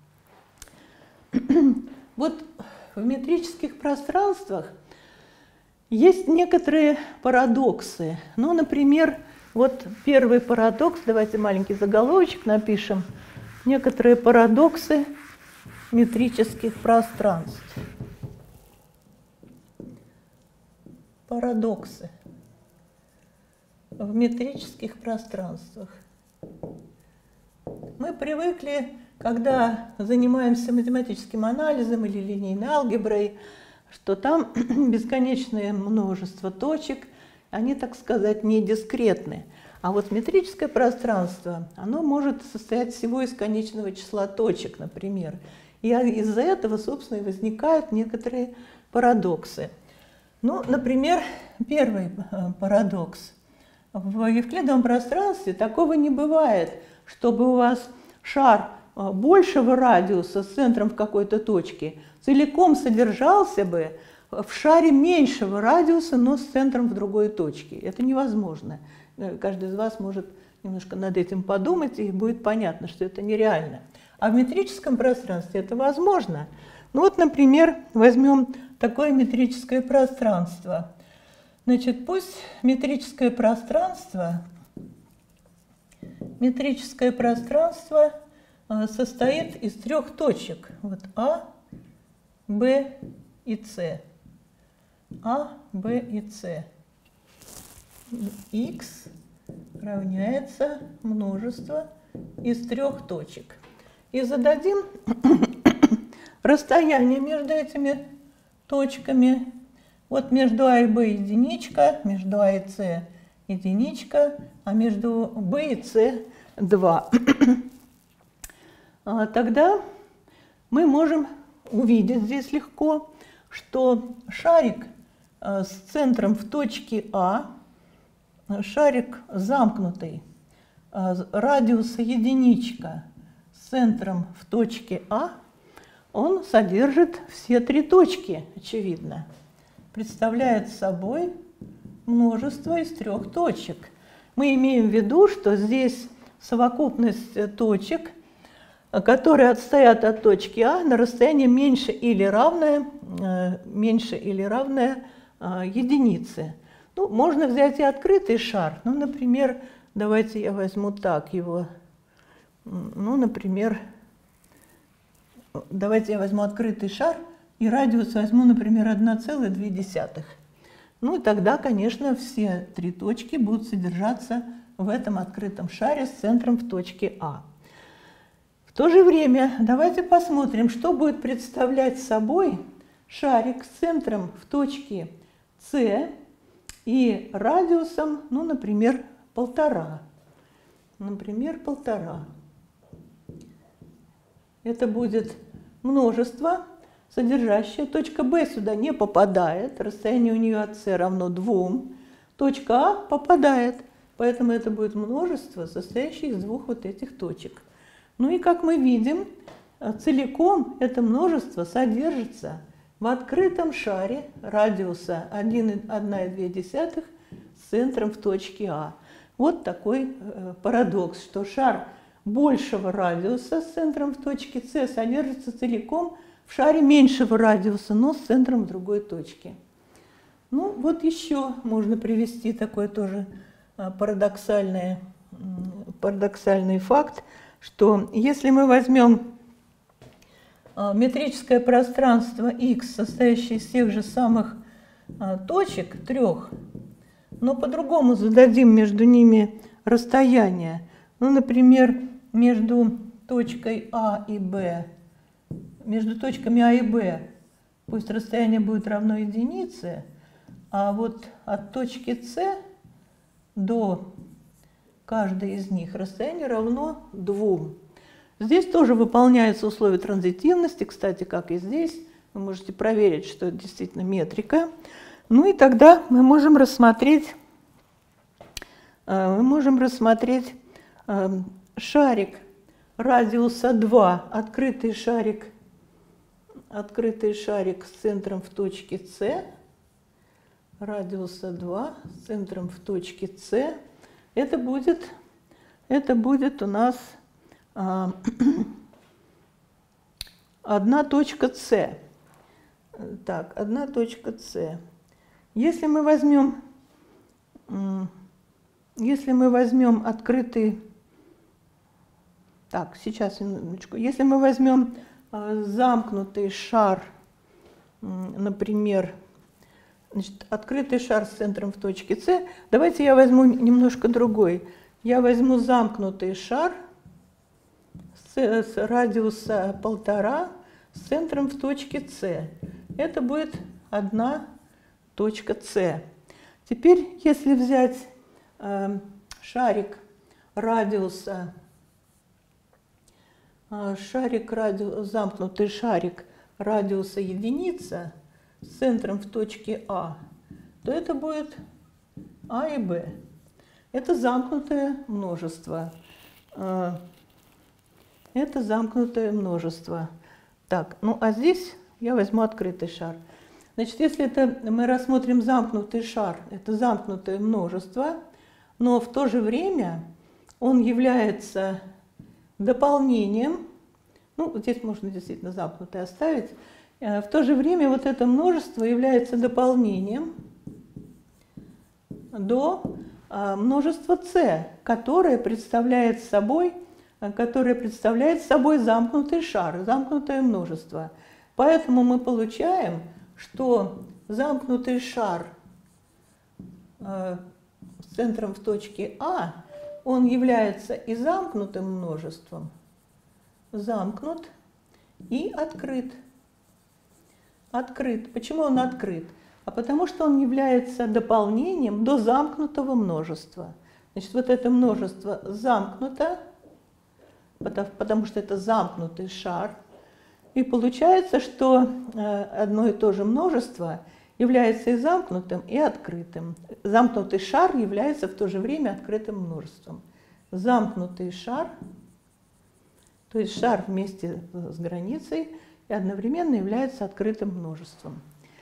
S1: Вот в метрических пространствах есть некоторые парадоксы. Ну, например, вот первый парадокс, давайте маленький заголовочек напишем. Некоторые парадоксы метрических пространств. Парадоксы в метрических пространствах. Мы привыкли, когда занимаемся математическим анализом или линейной алгеброй, что там бесконечное множество точек, они, так сказать, не дискретны. А вот метрическое пространство, оно может состоять всего из конечного числа точек, например. И из-за этого, собственно, и возникают некоторые парадоксы. Ну, например, первый парадокс. В евклидовом пространстве такого не бывает, чтобы у вас шар большего радиуса с центром в какой-то точке целиком содержался бы в шаре меньшего радиуса, но с центром в другой точке. Это невозможно. Каждый из вас может немножко над этим подумать, и будет понятно, что это нереально. А в метрическом пространстве это возможно. Ну вот, например, возьмем такое метрическое пространство. Значит, пусть метрическое пространство, метрическое пространство состоит из трех точек. Вот А, Б и С. А, Б и С. Х равняется множество из трех точек. И зададим расстояние между этими точками. Вот между А и Б единичка, между А и С единичка, а между Б и С два. Тогда мы можем увидеть здесь легко, что шарик с центром в точке А, шарик замкнутый, радиуса единичка с центром в точке А, он содержит все три точки, очевидно. Представляет собой множество из трех точек. Мы имеем в виду, что здесь совокупность точек, которые отстоят от точки А на расстоянии меньше или равное, меньше или равное единице. Ну, можно взять и открытый шар. Ну, например, давайте я возьму так его. Ну, например, давайте я возьму открытый шар и радиус возьму, например, одна целая две десятых. Ну, и тогда, конечно, все три точки будут содержаться в этом открытом шаре с центром в точке А. В то же время давайте посмотрим, что будет представлять собой шарик с центром в точке С и радиусом, ну, например, полтора. Например, полтора. Это будет множество, содержащее. Точка Б сюда не попадает, расстояние у нее от С равно двум. Точка А попадает, поэтому это будет множество, состоящее из двух вот этих точек. Ну и как мы видим, целиком это множество содержится в открытом шаре радиуса одна и две десятых с центром в точке А. Вот такой парадокс, что шар большего радиуса с центром в точке С содержится целиком в шаре меньшего радиуса, но с центром в другой точке. Ну вот еще можно привести такой тоже парадоксальный, парадоксальный факт, что если мы возьмем метрическое пространство x, состоящее из тех же самых точек, трех, но по-другому зададим между ними расстояние. Ну, например, между точкой А и Б, между точками А и Б, пусть расстояние будет равно единице, а вот от точки С до каждой из них расстояние равно двум. Здесь тоже выполняются условия транзитивности, кстати, как и здесь. Вы можете проверить, что это действительно метрика. Ну и тогда мы можем рассмотреть, мы можем рассмотреть шарик радиуса два, открытый шарик, открытый шарик с центром в точке С, радиуса два с центром в точке С. Это будет, это будет у нас а, одна точка С. Так, одна точка С. Если мы возьмем, если мы возьмем открытый, так, сейчас, минуточку, если мы возьмем а, замкнутый шар, например, значит, открытый шар с центром в точке С. Давайте я возьму немножко другой. Я возьму замкнутый шар с, с радиуса полтора с центром в точке С. Это будет одна точка С. Теперь, если взять э, шарик радиуса, э, шарик радиус, замкнутый шарик радиуса единица, с центром в точке А, то это будет А и Б. Это замкнутое множество. Это замкнутое множество. Так, ну а здесь я возьму открытый шар. Значит, если это мы рассмотрим замкнутый шар, это замкнутое множество, но в то же время он является дополнением, ну, здесь можно действительно замкнутый оставить. В то же время вот это множество является дополнением до множества С, которое представляет собой, которое представляет собой замкнутый шар, замкнутое множество. Поэтому мы получаем, что замкнутый шар с центром в точке А, он является и замкнутым множеством, замкнут и открыт. Открыт. Почему он открыт? А потому что он является дополнением до замкнутого множества. Значит, вот это множество замкнуто, потому, потому что это замкнутый шар. И получается, что одно и то же множество является и замкнутым, и открытым. Замкнутый шар является в то же время открытым множеством. Замкнутый шар, то есть шар вместе с границей, и одновременно является открытым множеством.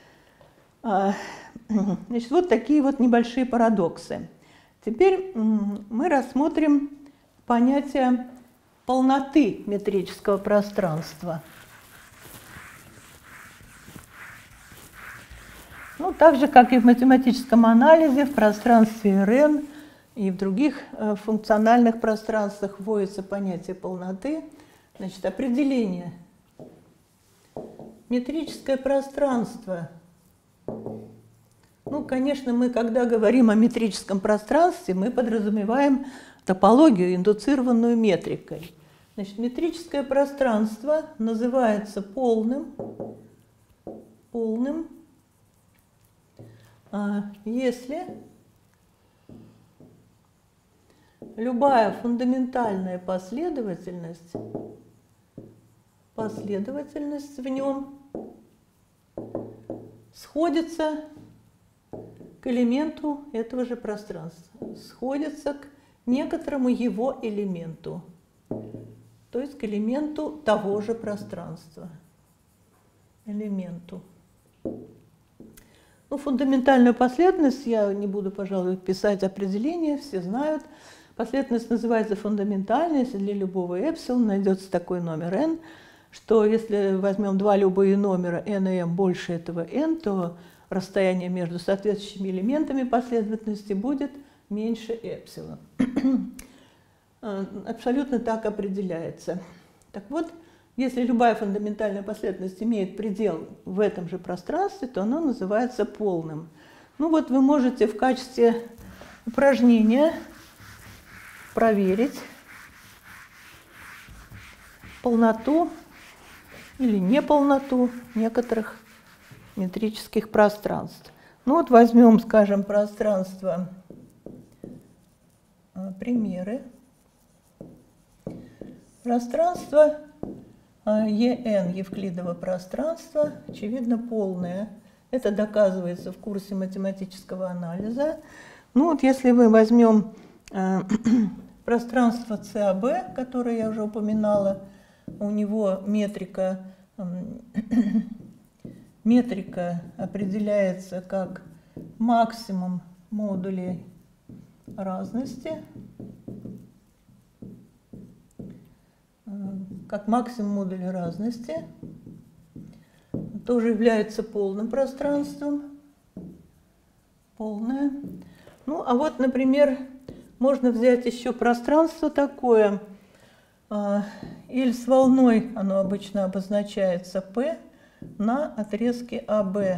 S1: Значит, вот такие вот небольшие парадоксы. Теперь мы рассмотрим понятие полноты метрического пространства. Ну, так же, как и в математическом анализе, в пространстве эр эн и в других функциональных пространствах вводится понятие полноты. Значит, определение. Метрическое пространство. Ну, конечно, мы, когда говорим о метрическом пространстве, мы подразумеваем топологию, индуцированную метрикой. Значит, метрическое пространство называется полным, полным, если любая фундаментальная последовательность, последовательность в нем сходится к элементу этого же пространства, сходится к некоторому его элементу, то есть к элементу того же пространства. Элементу. Ну, фундаментальную последовательность, я не буду, пожалуй, писать определение, все знают. Последовательность называется фундаментальной, если для любого эпсилон найдется такой номер n, что если возьмем два любые номера n и m больше этого n, то расстояние между соответствующими элементами последовательности будет меньше эпсилон. Абсолютно так определяется. Так вот, Если любая фундаментальная последовательность имеет предел в этом же пространстве, то оно называется полным. Ну вот вы можете в качестве упражнения проверить полноту или неполноту некоторых метрических пространств. Ну вот возьмем, скажем, пространство примеры. Пространство Е Н, Евклидово пространство, очевидно, полное. Это доказывается в курсе математического анализа. Ну вот если мы возьмем э, пространство С А Б, которое я уже упоминала, у него метрика, э, метрика определяется как максимум модулей разности, как максимум модулей разности, тоже является полным пространством. Полное. Ну, а вот, например, можно взять еще пространство такое. Или с волной, оно обычно обозначается P, на отрезке А Б.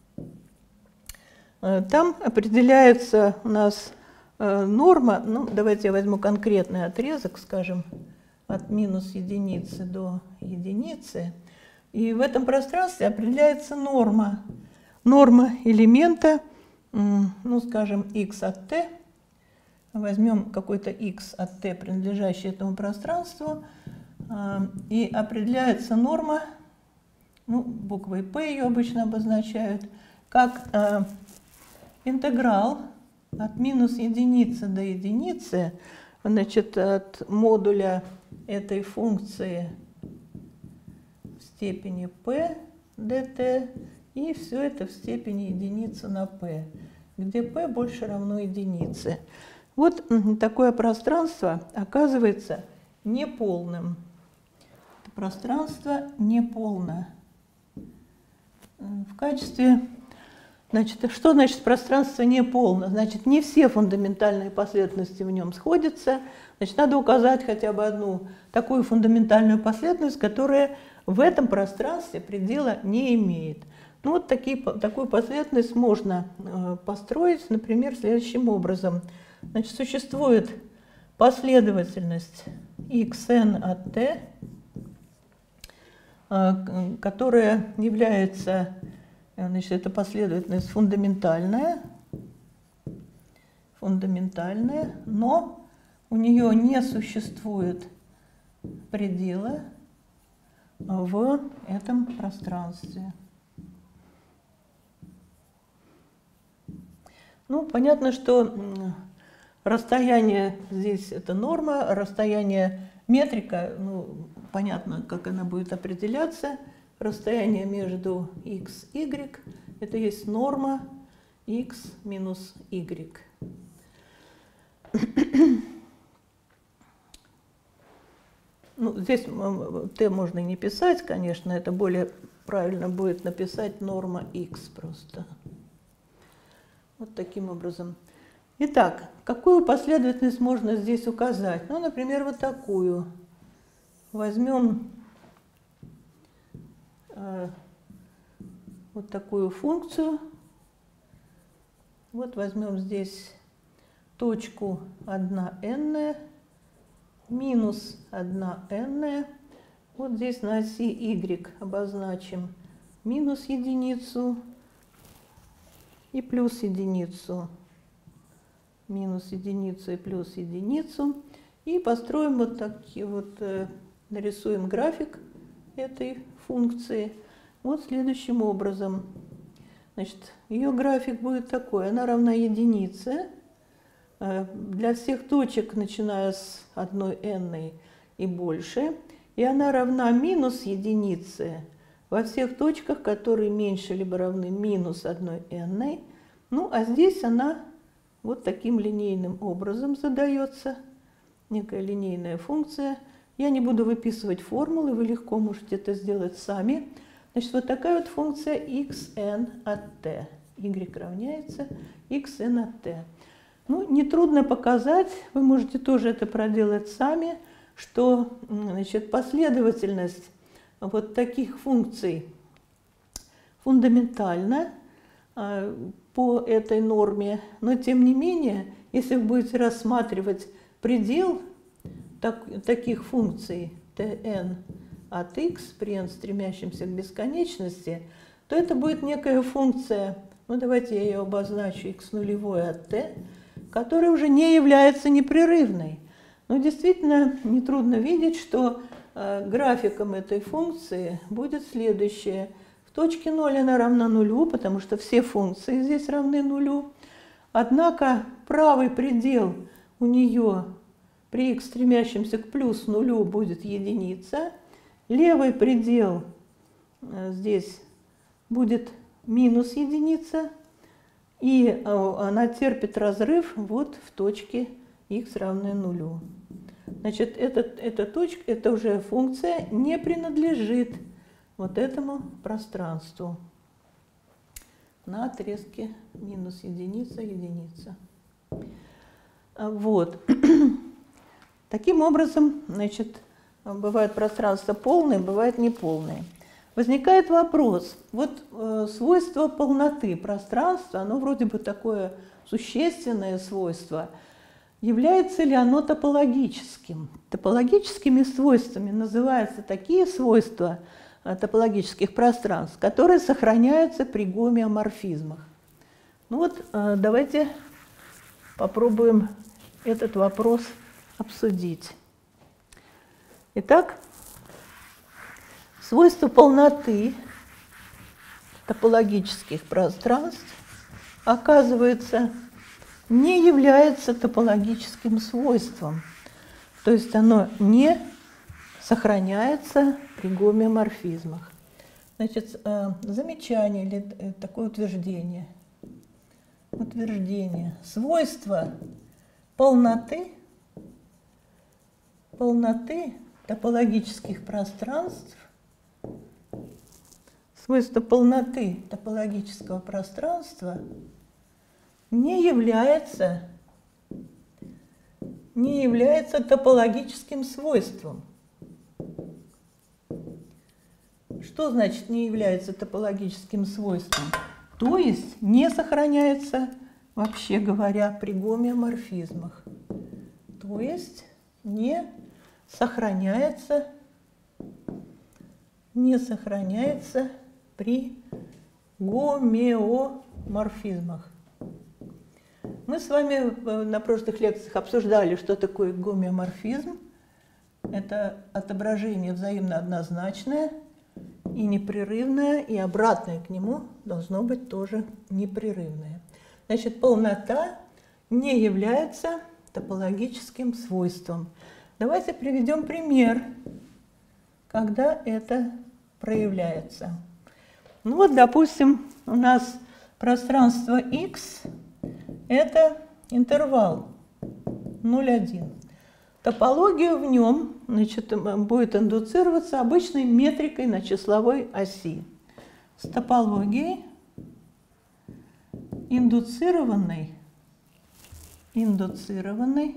S1: Там определяется у нас норма, ну, давайте я возьму конкретный отрезок, скажем, от минус единицы до единицы. И в этом пространстве определяется норма. Норма элемента, ну, скажем, x от t. Возьмем какой-то x от t, принадлежащий этому пространству, и определяется норма, ну, буквой p ее обычно обозначают, как интеграл от минус единицы до единицы, значит, от модуля этой функции в степени p dt, и все это в степени единицы на p, где p больше равно единице. Вот такое пространство оказывается неполным. Это пространство неполно. В качестве, значит, что значит пространство неполно? Значит, не все фундаментальные последовательности в нем сходятся. Значит, надо указать хотя бы одну такую фундаментальную последовательность, которая в этом пространстве предела не имеет. Ну вот такие, такую последовательность можно э, построить, например, следующим образом. Значит, существует последовательность xn от t, э, которая является, значит, это последовательность фундаментальная, фундаментальная, но у нее не существует предела в этом пространстве. Ну, понятно, что расстояние здесь это норма, расстояние метрика, ну, понятно, как она будет определяться. Расстояние между x, y это есть норма x минус y. Ну, здесь t можно не писать, конечно, это более правильно будет написать норма x просто. Вот таким образом. Итак, какую последовательность можно здесь указать? Ну, например, вот такую. Возьмем э, вот такую функцию. Вот возьмем здесь точку один эн, минус один эн. Вот здесь на оси y обозначим минус единицу и плюс единицу, минус единицу и плюс единицу. И построим вот такие вот, э, нарисуем график этой функции вот следующим образом. Значит, ее график будет такой, она равна единице. Э, для всех точек, начиная с одной n и больше. И она равна минус единице во всех точках, которые меньше либо равны минус одной n. Ну, а здесь она вот таким линейным образом задается, некая линейная функция. Я не буду выписывать формулы, вы легко можете это сделать сами. Значит, вот такая вот функция xn от t. Y равняется xn от t. Ну, нетрудно показать, вы можете тоже это проделать сами, что, значит, последовательность вот таких функций фундаментально по этой норме, но тем не менее, если вы будете рассматривать предел так, таких функций Tn от x при n стремящемся к бесконечности, то это будет некая функция, ну давайте я ее обозначу, x нулевой от t, которая уже не является непрерывной. Но действительно нетрудно видеть, что э, графиком этой функции будет следующее. В точке ноль она равна нулю, потому что все функции здесь равны нулю. Однако правый предел у нее при x стремящемся к плюс нулю будет единица. Левый предел э, здесь будет минус единица. И э, она терпит разрыв вот в точке x равное нулю. Значит, эта, эта точка, это уже функция не принадлежит вот этому пространству на отрезке минус единица, единица. Вот. Таким образом, значит, бывает пространство полное, бывает неполное. Возникает вопрос, вот э, свойство полноты пространства, оно вроде бы такое существенное свойство, является ли оно топологическим? Топологическими свойствами называются такие свойства э, топологических пространств, которые сохраняются при гомеоморфизмах. Ну вот э, давайте попробуем этот вопрос обсудить. Итак, свойство полноты топологических пространств, оказывается, не является топологическим свойством. То есть оно не сохраняется при гомеоморфизмах. Значит, замечание или такое утверждение. Утверждение. Свойство полноты, полноты топологических пространств, свойство полноты топологического пространства не является, не является топологическим свойством. Что значит не является топологическим свойством? То есть не сохраняется, вообще говоря, при гомеоморфизмах. То есть не сохраняется, не сохраняется при гомеоморфизмах. Мы с вами на прошлых лекциях обсуждали, что такое гомеоморфизм. Это отображение взаимно однозначное и непрерывное, и обратное к нему должно быть тоже непрерывное. Значит, полнота не является топологическим свойством. Давайте приведем пример, когда это проявляется. Ну вот, допустим, у нас пространство x – это интервал ноль один. Топология в нем, значит, будет индуцироваться обычной метрикой на числовой оси. С топологией индуцированной, индуцированной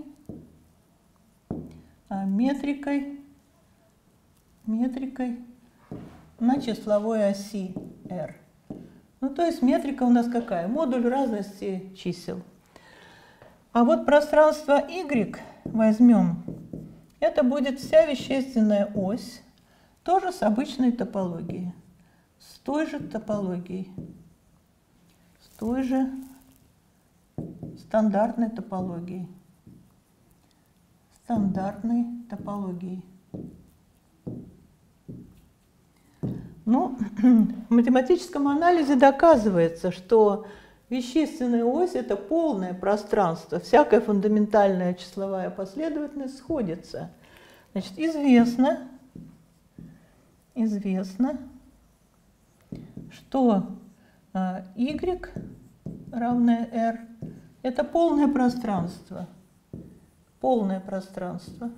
S1: метрикой, метрикой на числовой оси r. Ну, то есть метрика у нас какая? Модуль разности чисел. А вот пространство y возьмем, это будет вся вещественная ось, тоже с обычной топологией, с той же топологией, с той же стандартной топологией, стандартной топологией. Ну, в математическом анализе доказывается, что вещественная ось – это полное пространство, всякая фундаментальная числовая последовательность сходится. Значит, известно, известно, что y равное r – это полное пространство, полное пространство.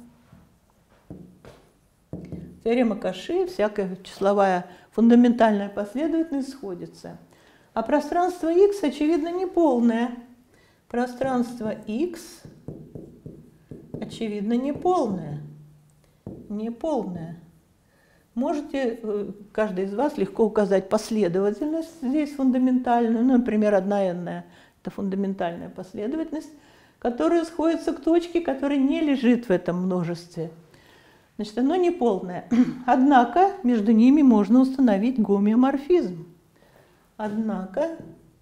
S1: Теорема Коши, всякая числовая фундаментальная последовательность сходится. А пространство x, очевидно, не полное. Пространство x, очевидно, не полное. Не полное. можете, каждый из вас, легко указать последовательность здесь фундаментальную, ну, например, одна n – это фундаментальная последовательность, которая сходится к точке, которая не лежит в этом множестве. Значит, оно не полное. Однако между ними можно установить гомеоморфизм. Однако,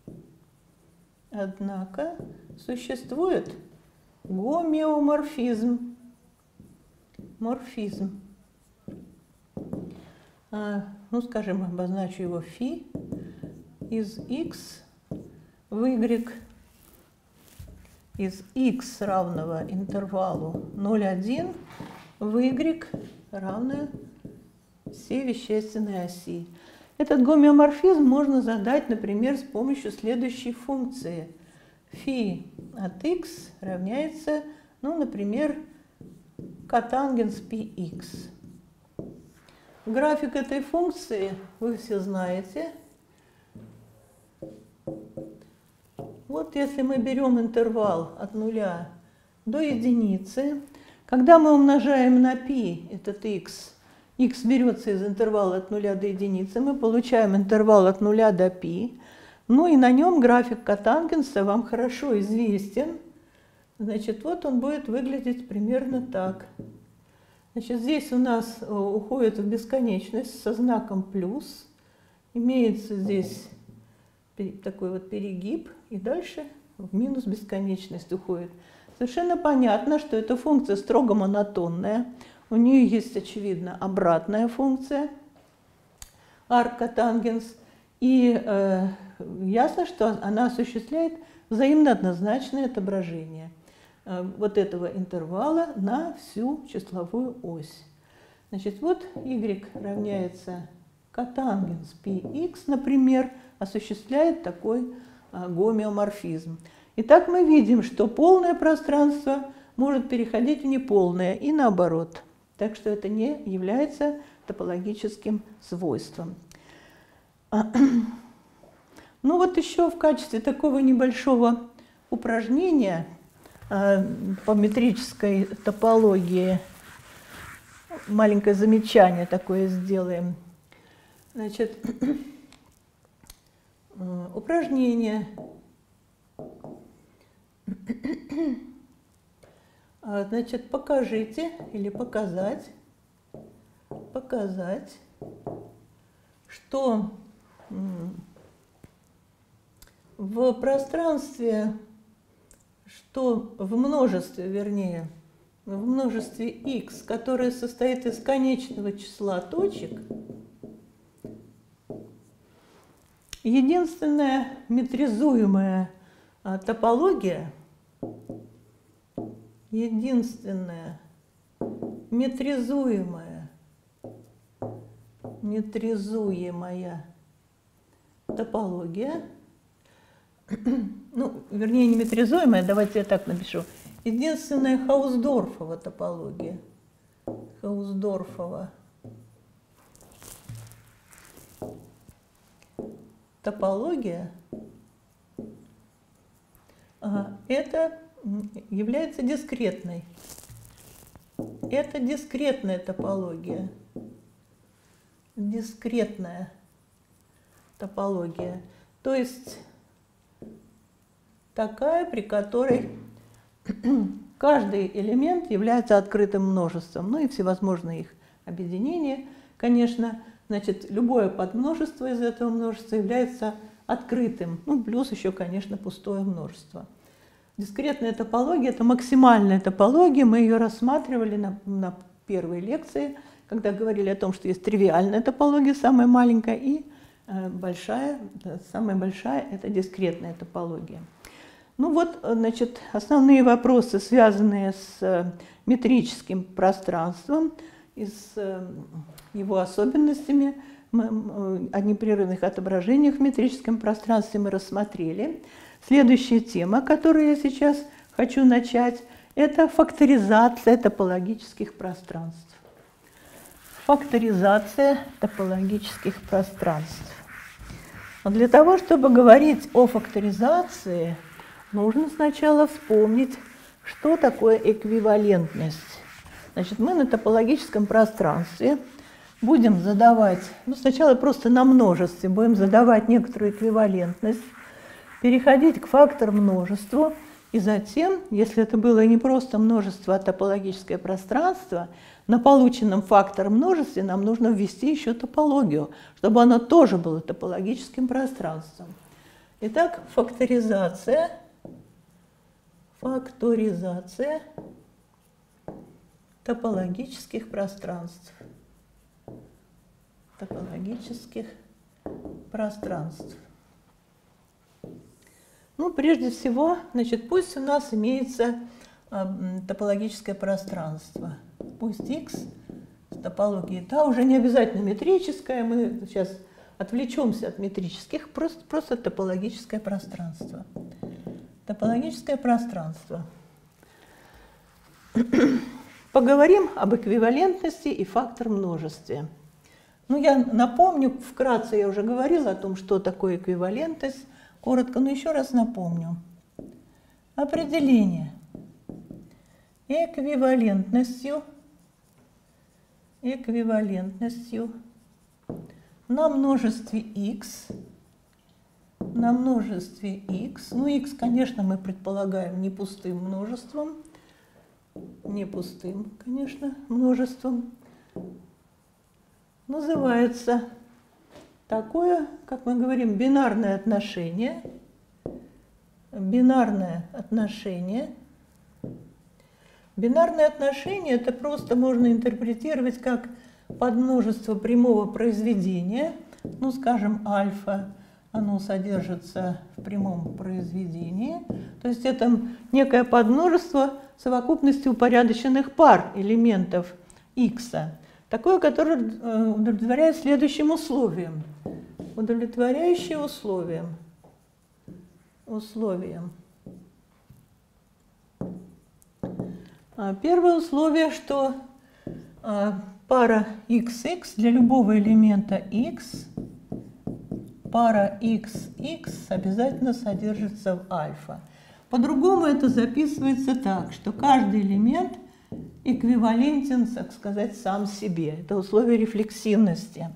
S1: однако существует гомеоморфизм. Морфизм. А, ну, скажем, обозначу его φ из x в y из x равного интервалу ноль один в y равное всей вещественной оси. Этот гомеоморфизм можно задать, например, с помощью следующей функции. Φ от x равняется, ну, например, котангенс px. График этой функции вы все знаете. Вот если мы берем интервал от нуля до единицы, когда мы умножаем на π этот x, x берется из интервала от нуля до единицы, мы получаем интервал от нуля до π. Ну и на нем график котангенса вам хорошо известен. Значит, вот он будет выглядеть примерно так. Значит, здесь у нас уходит в бесконечность со знаком плюс. Имеется здесь такой вот перегиб, и дальше в минус бесконечность уходит. Совершенно понятно, что эта функция строго монотонная. У нее есть, очевидно, обратная функция арк-котангенс. И э, ясно, что она осуществляет взаимно однозначное отображение э, вот этого интервала на всю числовую ось. Значит, вот y равняется котангенс px, например, осуществляет такой э, гомеоморфизм. Итак, мы видим, что полное пространство может переходить в неполное и наоборот. Так что это не является топологическим свойством. Ну вот еще в качестве такого небольшого упражнения э, по метрической топологии маленькое замечание такое сделаем. Значит, э, упражнение. Значит, покажите или показать, показать, что в пространстве, что в множестве, вернее, в множестве x, которое состоит из конечного числа точек, единственная метризуемая топология, единственная метризуемая, метризуемая топология, ну, вернее, не метризуемая, давайте я так напишу, единственная Хаусдорфова топология, Хаусдорфова топология, это является дискретной. Это дискретная топология. Дискретная топология. То есть такая, при которой каждый элемент является открытым множеством. Ну и всевозможные их объединения. Конечно, значит, любое подмножество из этого множества является открытым. Ну, плюс еще, конечно, пустое множество. Дискретная топология – это максимальная топология. Мы ее рассматривали на, на первой лекции, когда говорили о том, что есть тривиальная топология, самая маленькая, и э, большая, самая большая – это дискретная топология. Ну вот, значит, основные вопросы, связанные с метрическим пространством и с его особенностями о непрерывных отображениях в метрическом пространстве мы рассмотрели. Следующая тема, которую я сейчас хочу начать, это факторизация топологических пространств. Факторизация топологических пространств. Но для того, чтобы говорить о факторизации, нужно сначала вспомнить, что такое эквивалентность. Значит, мы на топологическом пространстве будем задавать, ну сначала просто на множестве, будем задавать некоторую эквивалентность, переходить к фактор-множеству, и затем, если это было не просто множество, а топологическое пространство, на полученном фактор-множестве нам нужно ввести еще топологию, чтобы оно тоже было топологическим пространством. Итак, факторизация, факторизация топологических пространств. Топологических пространств. Ну, прежде всего, значит, пусть у нас имеется э, топологическое пространство. Пусть X с топологией та уже не обязательно метрическое, мы сейчас отвлечемся от метрических, просто, просто топологическое пространство. Топологическое пространство. Поговорим об эквивалентности и фактор-множестве. Ну, я напомню, вкратце я уже говорила о том, что такое эквивалентность. Коротко, но еще раз напомню. Определение эквивалентностью, эквивалентностью на множестве x, на множестве x, ну x, конечно, мы предполагаем не пустым множеством, не пустым, конечно, множеством, называется такое, как мы говорим, бинарное отношение. Бинарное отношение. Бинарное отношение это просто можно интерпретировать как подмножество прямого произведения. Ну, скажем, альфа, оно содержится в прямом произведении. То есть это некое подмножество совокупности упорядоченных пар элементов x. Такое, которое удовлетворяет следующим условиям. Удовлетворяющие условиям. Условиям. Первое условие, что пара икс икс для любого элемента x, пара икс икс обязательно содержится в альфа. По-другому это записывается так, что каждый элемент эквивалентен, так сказать, сам себе. Это условие рефлексивности.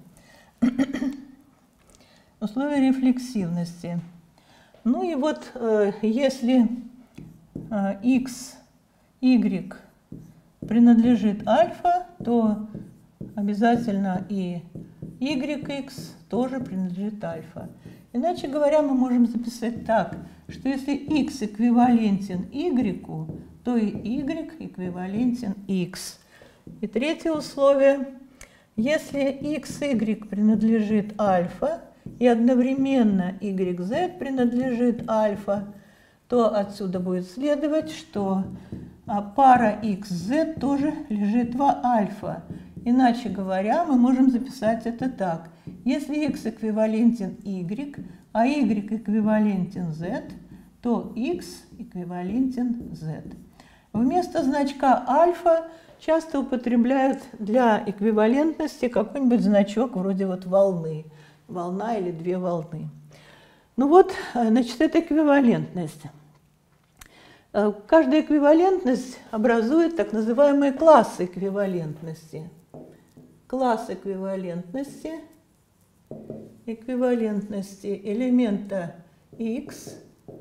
S1: Условие рефлексивности. Ну и вот э, если э, x, y принадлежит альфа, то обязательно и yx тоже принадлежит альфа. Иначе говоря, мы можем записать так, что если x эквивалентен y, то и y эквивалентен x. И третье условие. Если x, y принадлежит альфа и одновременно yz принадлежит альфа, то отсюда будет следовать, что пара xz тоже лежит в альфа. Иначе говоря, мы можем записать это так. Если x эквивалентен y, а y эквивалентен z, то x эквивалентен z. Вместо значка альфа часто употребляют для эквивалентности какой-нибудь значок вроде вот волны. Волна или две волны. Ну вот, значит, это эквивалентность. Каждая эквивалентность образует так называемые классы эквивалентности. Класс эквивалентности, эквивалентности элемента x,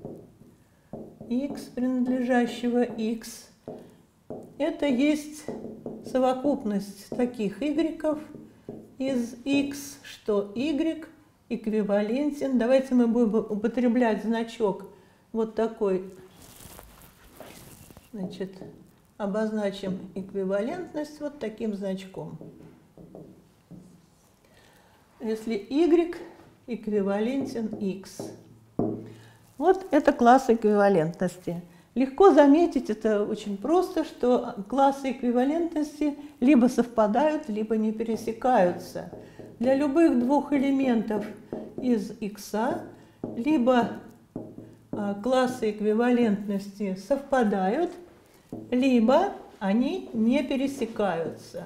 S1: x, принадлежащего x, это есть совокупность таких y из x, что y эквивалентен. Давайте мы будем употреблять значок вот такой. Значит, обозначим эквивалентность вот таким значком. Если y эквивалентен x. Вот это класс эквивалентности. Легко заметить, это очень просто, что классы эквивалентности либо совпадают, либо не пересекаются. Для любых двух элементов из x либо классы эквивалентности совпадают, либо они не пересекаются.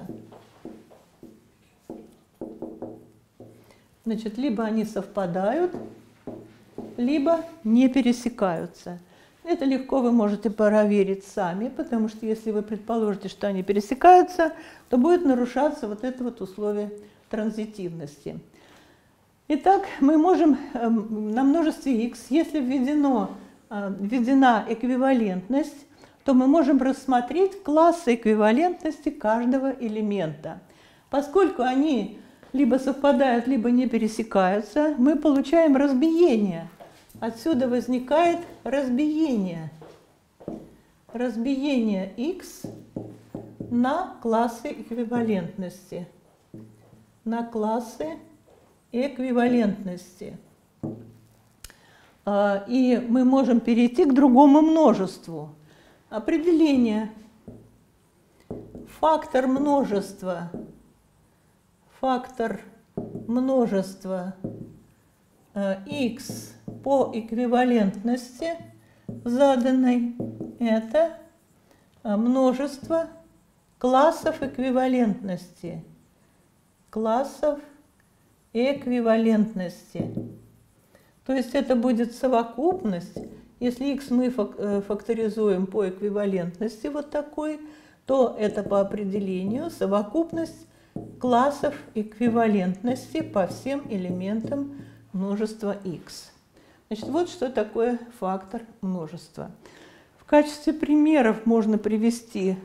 S1: Значит, либо они совпадают, либо не пересекаются. Это легко вы можете проверить сами, потому что если вы предположите, что они пересекаются, то будет нарушаться вот это вот условие транзитивности. Итак, мы можем на множестве x, если введено, введена эквивалентность, то мы можем рассмотреть классы эквивалентности каждого элемента. Поскольку они либо совпадают, либо не пересекаются, мы получаем разбиение. Отсюда возникает разбиение. Разбиение x на классы эквивалентности. На классы эквивалентности. И мы можем перейти к другому множеству. Определение. Фактор множества. Фактор множества x по эквивалентности заданной – это множество классов эквивалентности. Классов эквивалентности. То есть это будет совокупность. Если x мы факторизуем по эквивалентности вот такой, то это по определению совокупность классов эквивалентности по всем элементам множества x. Значит, вот что такое фактор множества. В качестве примеров можно привести,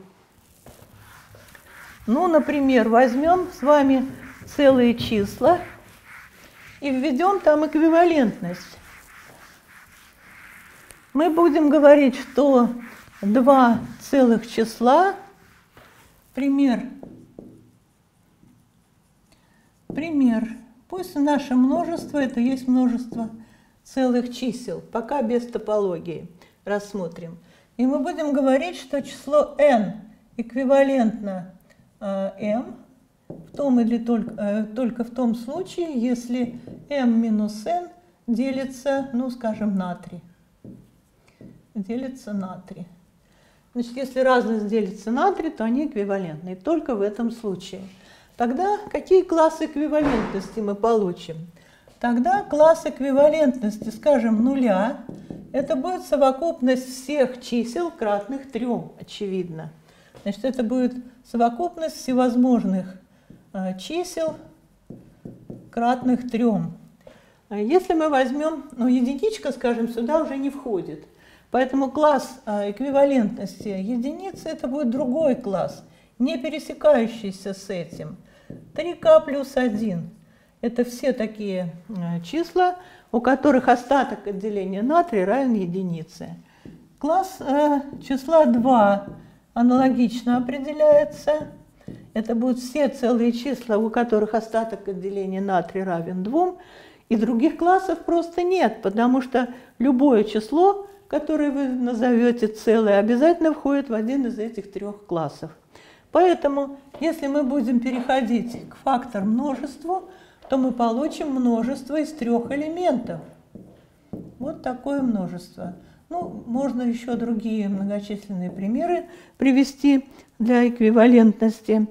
S1: ну, например, возьмем с вами целые числа и введем там эквивалентность. Мы будем говорить, что два целых числа, пример, пример, пусть наше множество это есть множество целых чисел, пока без топологии рассмотрим. И мы будем говорить, что число n эквивалентно э, m в том или только, э, только в том случае, если m минус n делится, ну, скажем, на три. Делится на три. Значит, если разность делится на три, то они эквивалентны. Только в этом случае. Тогда какие классы эквивалентности мы получим? Тогда класс эквивалентности, скажем, нуля, это будет совокупность всех чисел, кратных трем, очевидно. Значит, это будет совокупность всевозможных э, чисел, кратных трем. Если мы возьмем, ну, единичка, скажем, сюда уже не входит. Поэтому класс эквивалентности единицы это будет другой класс, не пересекающийся с этим. три ка плюс один – это все такие числа, у которых остаток отделения на три равен единице. Класс э, числа два аналогично определяется. Это будут все целые числа, у которых остаток отделения на три равен двум. И других классов просто нет, потому что любое число, которые вы назовете целое, обязательно входит в один из этих трех классов. Поэтому, если мы будем переходить к фактор множеству, то мы получим множество из трех элементов. Вот такое множество. Ну, можно еще другие многочисленные примеры привести для эквивалентности.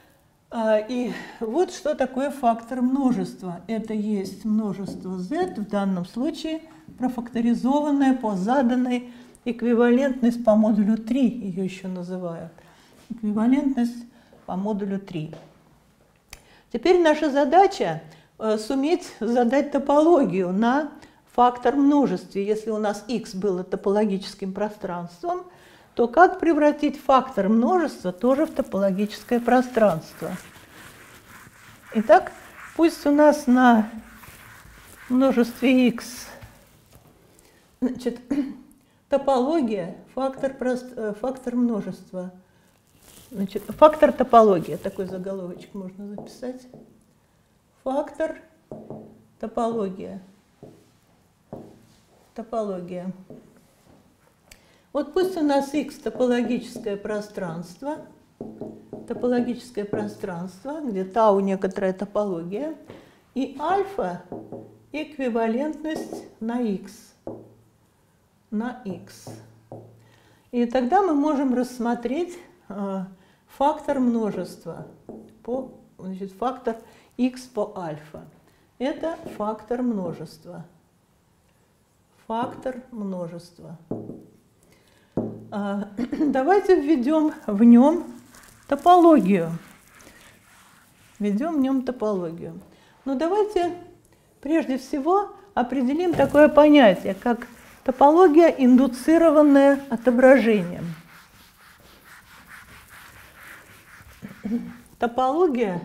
S1: И вот что такое фактор множества. Это есть множество z, в данном случае профакторизованное по заданной эквивалентность по модулю три, ее еще называют. Эквивалентность по модулю три. Теперь наша задача суметь задать топологию на фактор множестве. Если у нас x было топологическим пространством, то как превратить фактор множества тоже в топологическое пространство? Итак, пусть у нас на множестве x, значит, топология, фактор, фактор множества, значит, фактор топология, такой заголовочек можно записать. Фактор топология. Топология. Вот пусть у нас x топологическое пространство, топологическое пространство, где тау некоторая топология, и альфа эквивалентность на x. На x. И тогда мы можем рассмотреть э, фактор множества, по, значит, фактор x по альфа. Это фактор множества. Фактор множества. Давайте введем в нем топологию. Введем в нем топологию. Но давайте прежде всего определим такое понятие, как топология, индуцированная отображением. Топология,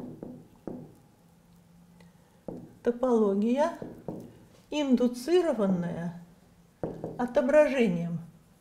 S1: топология, индуцированная отображением.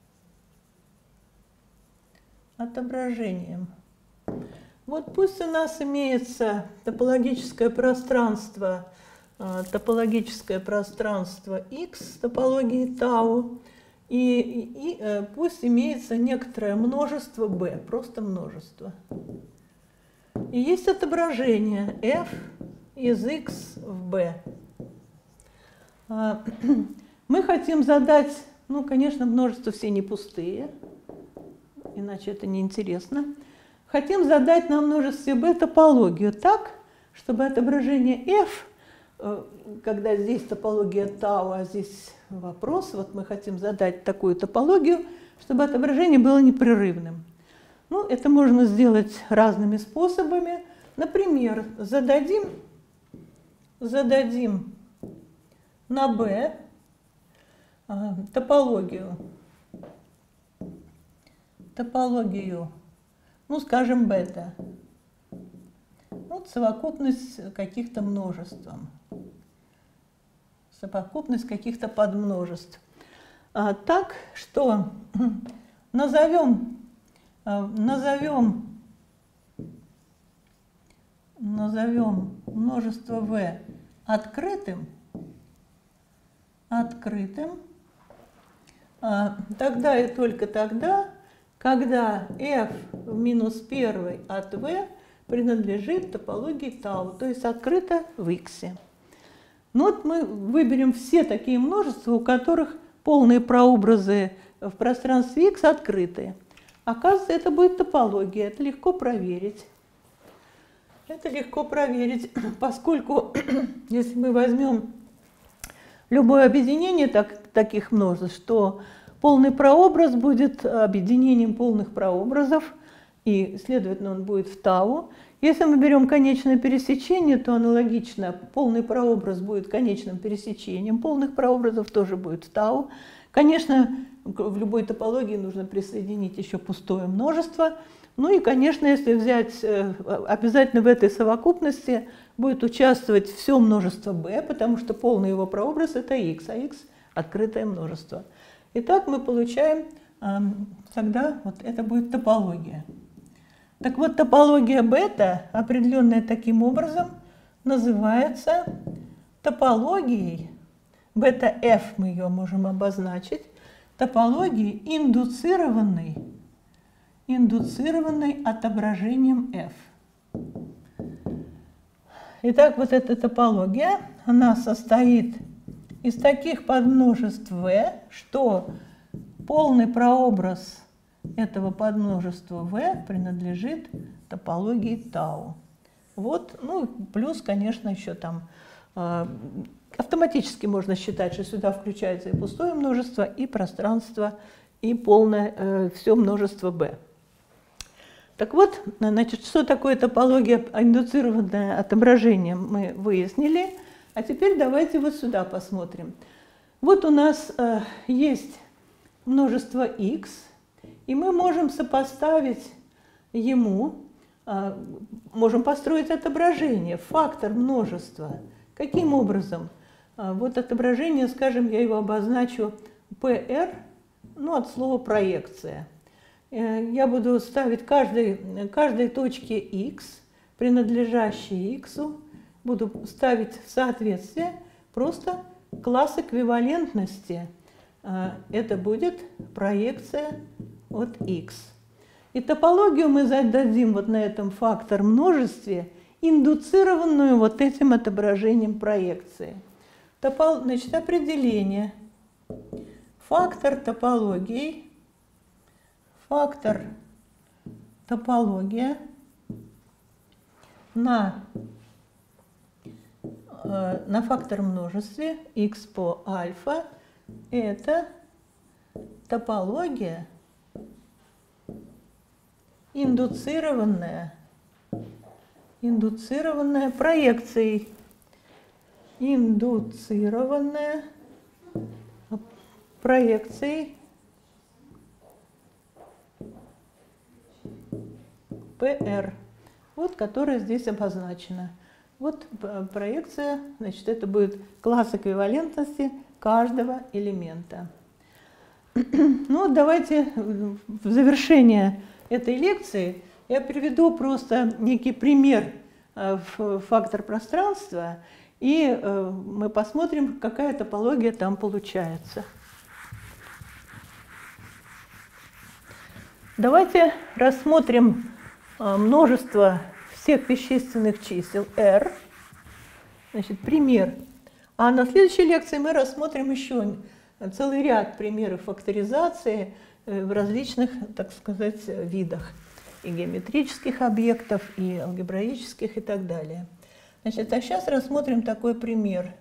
S1: Отображением. Вот пусть у нас имеется топологическое пространство, топологическое пространство X, топологии тау, и, и, и пусть имеется некоторое множество B, просто множество. И есть отображение F из X в B. Мы хотим задать, ну, конечно, множества все не пустые, иначе это неинтересно. Хотим задать на множестве B топологию так, чтобы отображение F, когда здесь топология тау, а здесь вопрос, вот мы хотим задать такую топологию, чтобы отображение было непрерывным. Ну, это можно сделать разными способами. Например, зададим, зададим на B а, топологию, топологию, ну, скажем, бета. Вот совокупность каких-то множеством, совокупность каких-то подмножеств. А, так что назовем, а, назовем, назовем множество V открытым, открытым, а, тогда и только тогда, когда f в минус первый от V принадлежит топологии тау, то есть открыто в X. Ну вот мы выберем все такие множества, у которых полные прообразы в пространстве X открыты. Оказывается, это будет топология, это легко проверить. Это легко проверить, поскольку если мы возьмем любое объединение так, таких множеств, то полный прообраз будет объединением полных прообразов, и, следовательно, он будет в тау. Если мы берем конечное пересечение, то аналогично полный прообраз будет конечным пересечением полных прообразов, тоже будет в тау. Конечно, в любой топологии нужно присоединить еще пустое множество. Ну и, конечно, если взять, обязательно в этой совокупности будет участвовать все множество b, потому что полный его прообраз – это x, а x – открытое множество. Итак, мы получаем, тогда вот это будет топология. Так вот, топология бета, определенная таким образом, называется топологией, бета-f мы ее можем обозначить, топологией, индуцированной, индуцированной отображением f. Итак, вот эта топология, она состоит из таких подмножеств v, что полный прообраз этого подмножества v принадлежит топологии тау. Вот, ну, плюс, конечно, еще там э, автоматически можно считать, что сюда включается и пустое множество, и пространство, и полное э, все множество b. Так вот, значит, что такое топология, индуцированная отображением, мы выяснили. А теперь давайте вот сюда посмотрим. Вот у нас э, есть множество x, и мы можем сопоставить ему, э, можем построить отображение, фактор множества. Каким образом? Э, вот отображение, скажем, я его обозначу pr, ну, от слова проекция. Э, я буду ставить каждой, каждой точке x, принадлежащей x, буду ставить в соответствие просто класс эквивалентности. Это будет проекция от x. И топологию мы зададим вот на этом фактор множестве, индуцированную вот этим отображением проекции. Топол... Значит, определение. Фактор топологии, фактор топология на на фактор множестве x по альфа, это топология, индуцированная, индуцированная проекцией, индуцированная проекцией Пр, вот которая здесь обозначена. Вот проекция, значит, это будет класс эквивалентности каждого элемента. Ну, давайте в завершение этой лекции я приведу просто некий пример в фактор пространства, и мы посмотрим, какая топология там получается. Давайте рассмотрим множество всех вещественных чисел R, значит, пример. А на следующей лекции мы рассмотрим еще целый ряд примеров факторизации в различных, так сказать, видах, и геометрических объектов, и алгебраических, и так далее. Значит, а сейчас рассмотрим такой пример.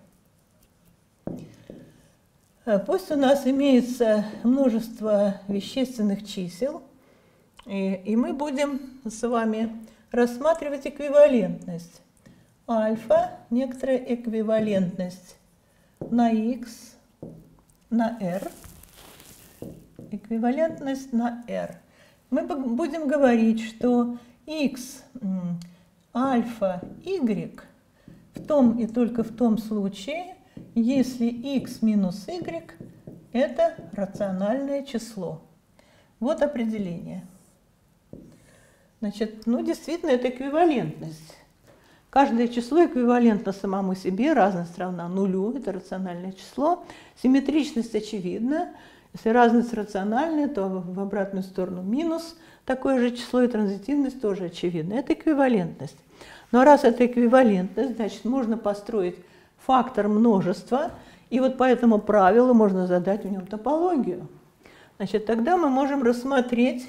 S1: Пусть у нас имеется множество вещественных чисел, и, и мы будем с вами рассматривать эквивалентность. Альфа, некоторая эквивалентность на x, на r, эквивалентность на r. Мы будем говорить, что x, альфа, y в том и только в том случае, если x минус y – это рациональное число. Вот определение. Значит, ну действительно, это эквивалентность. Каждое число эквивалентно самому себе, разность равна нулю, это рациональное число. Симметричность очевидна. Если разность рациональная, то в обратную сторону минус такое же число, и транзитивность тоже очевидна. Это эквивалентность. Но раз это эквивалентность, значит, можно построить фактор множества, и вот по этому правилу можно задать в нем топологию. Значит, тогда мы можем рассмотреть,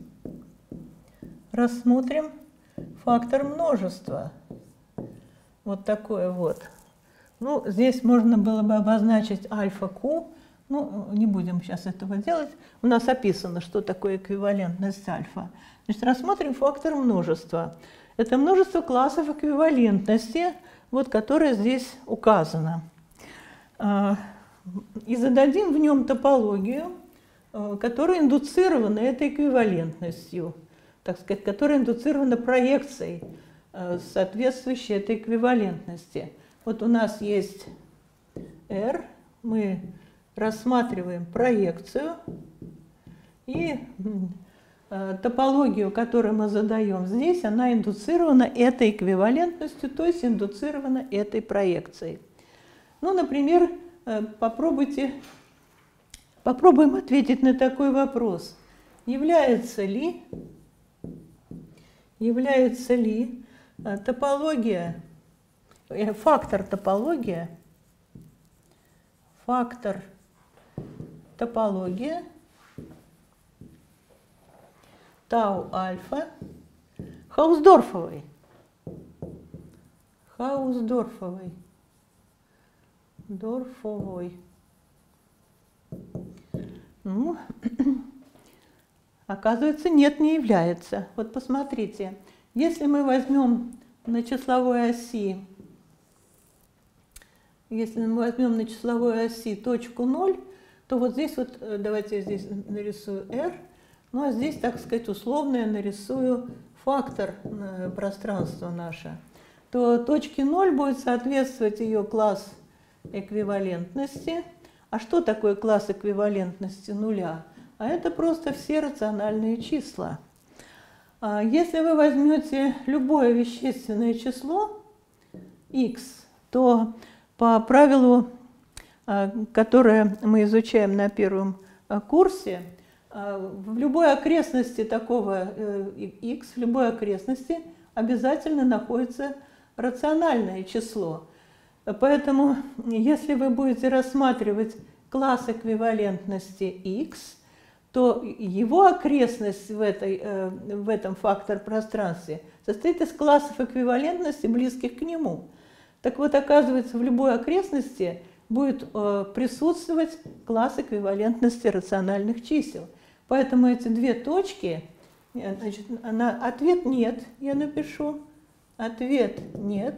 S1: рассмотрим фактор множества. Вот такое вот. Ну, здесь можно было бы обозначить альфа Q. Ну, не будем сейчас этого делать. У нас описано, что такое эквивалентность альфа. Значит, рассмотрим фактор множества. Это множество классов эквивалентности, вот, которое здесь указано. И зададим в нем топологию, которая индуцирована этой эквивалентностью, так сказать, которая индуцирована проекцией, соответствующей этой эквивалентности. Вот у нас есть R, мы рассматриваем проекцию, и топологию, которую мы задаем здесь, она индуцирована этой эквивалентностью, то есть индуцирована этой проекцией. Ну, например, попробуйте, попробуем ответить на такой вопрос. Является ли, является ли топология, фактор топология, фактор топология тау альфа Хаусдорфовой. Хаусдорфовой. Дорфовой. Ну, оказывается, нет, не является. Вот посмотрите, если мы возьмем на числовой оси, если мы возьмем на числовой оси точку ноль, то вот здесь вот, давайте я здесь нарисую r, ну а здесь, так сказать, условно я нарисую фактор пространства наше, то точке ноль будет соответствовать ее класс эквивалентности. А что такое класс эквивалентности нуля? А это просто все рациональные числа. Если вы возьмете любое вещественное число x, то по правилу, которое мы изучаем на первом курсе, в любой окрестности такого x, в любой окрестности обязательно находится рациональное число. Поэтому, если вы будете рассматривать класс эквивалентности x, то его окрестность в, этой, в этом фактор-пространстве состоит из классов эквивалентности, близких к нему. Так вот, оказывается, в любой окрестности будет присутствовать класс эквивалентности рациональных чисел. Поэтому эти две точки Значит, на ответ нет, я напишу. Ответ нет.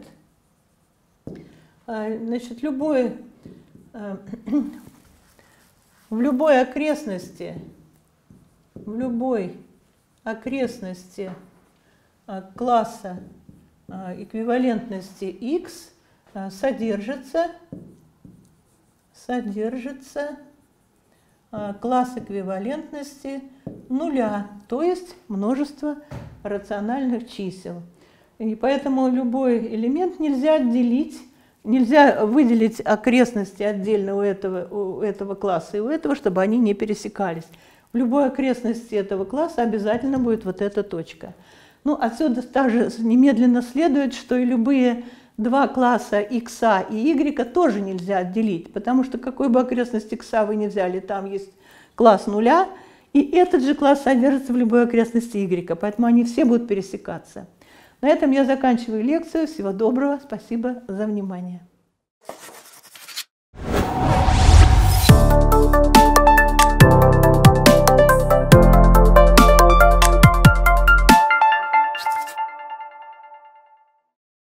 S1: Значит, любой, в любой окрестности, в любой окрестности класса эквивалентности x содержится, содержится класс эквивалентности нуля, то есть множество рациональных чисел. И поэтому любой элемент нельзя отделить, нельзя выделить окрестности отдельно у этого, у этого класса и у этого, чтобы они не пересекались. В любой окрестности этого класса обязательно будет вот эта точка. Ну, отсюда также немедленно следует, что и любые два класса x и y тоже нельзя отделить, потому что какой бы окрестность x вы ни взяли, там есть класс нуля, и этот же класс содержится в любой окрестности y, поэтому они все будут пересекаться. На этом я заканчиваю лекцию. Всего доброго. Спасибо за внимание.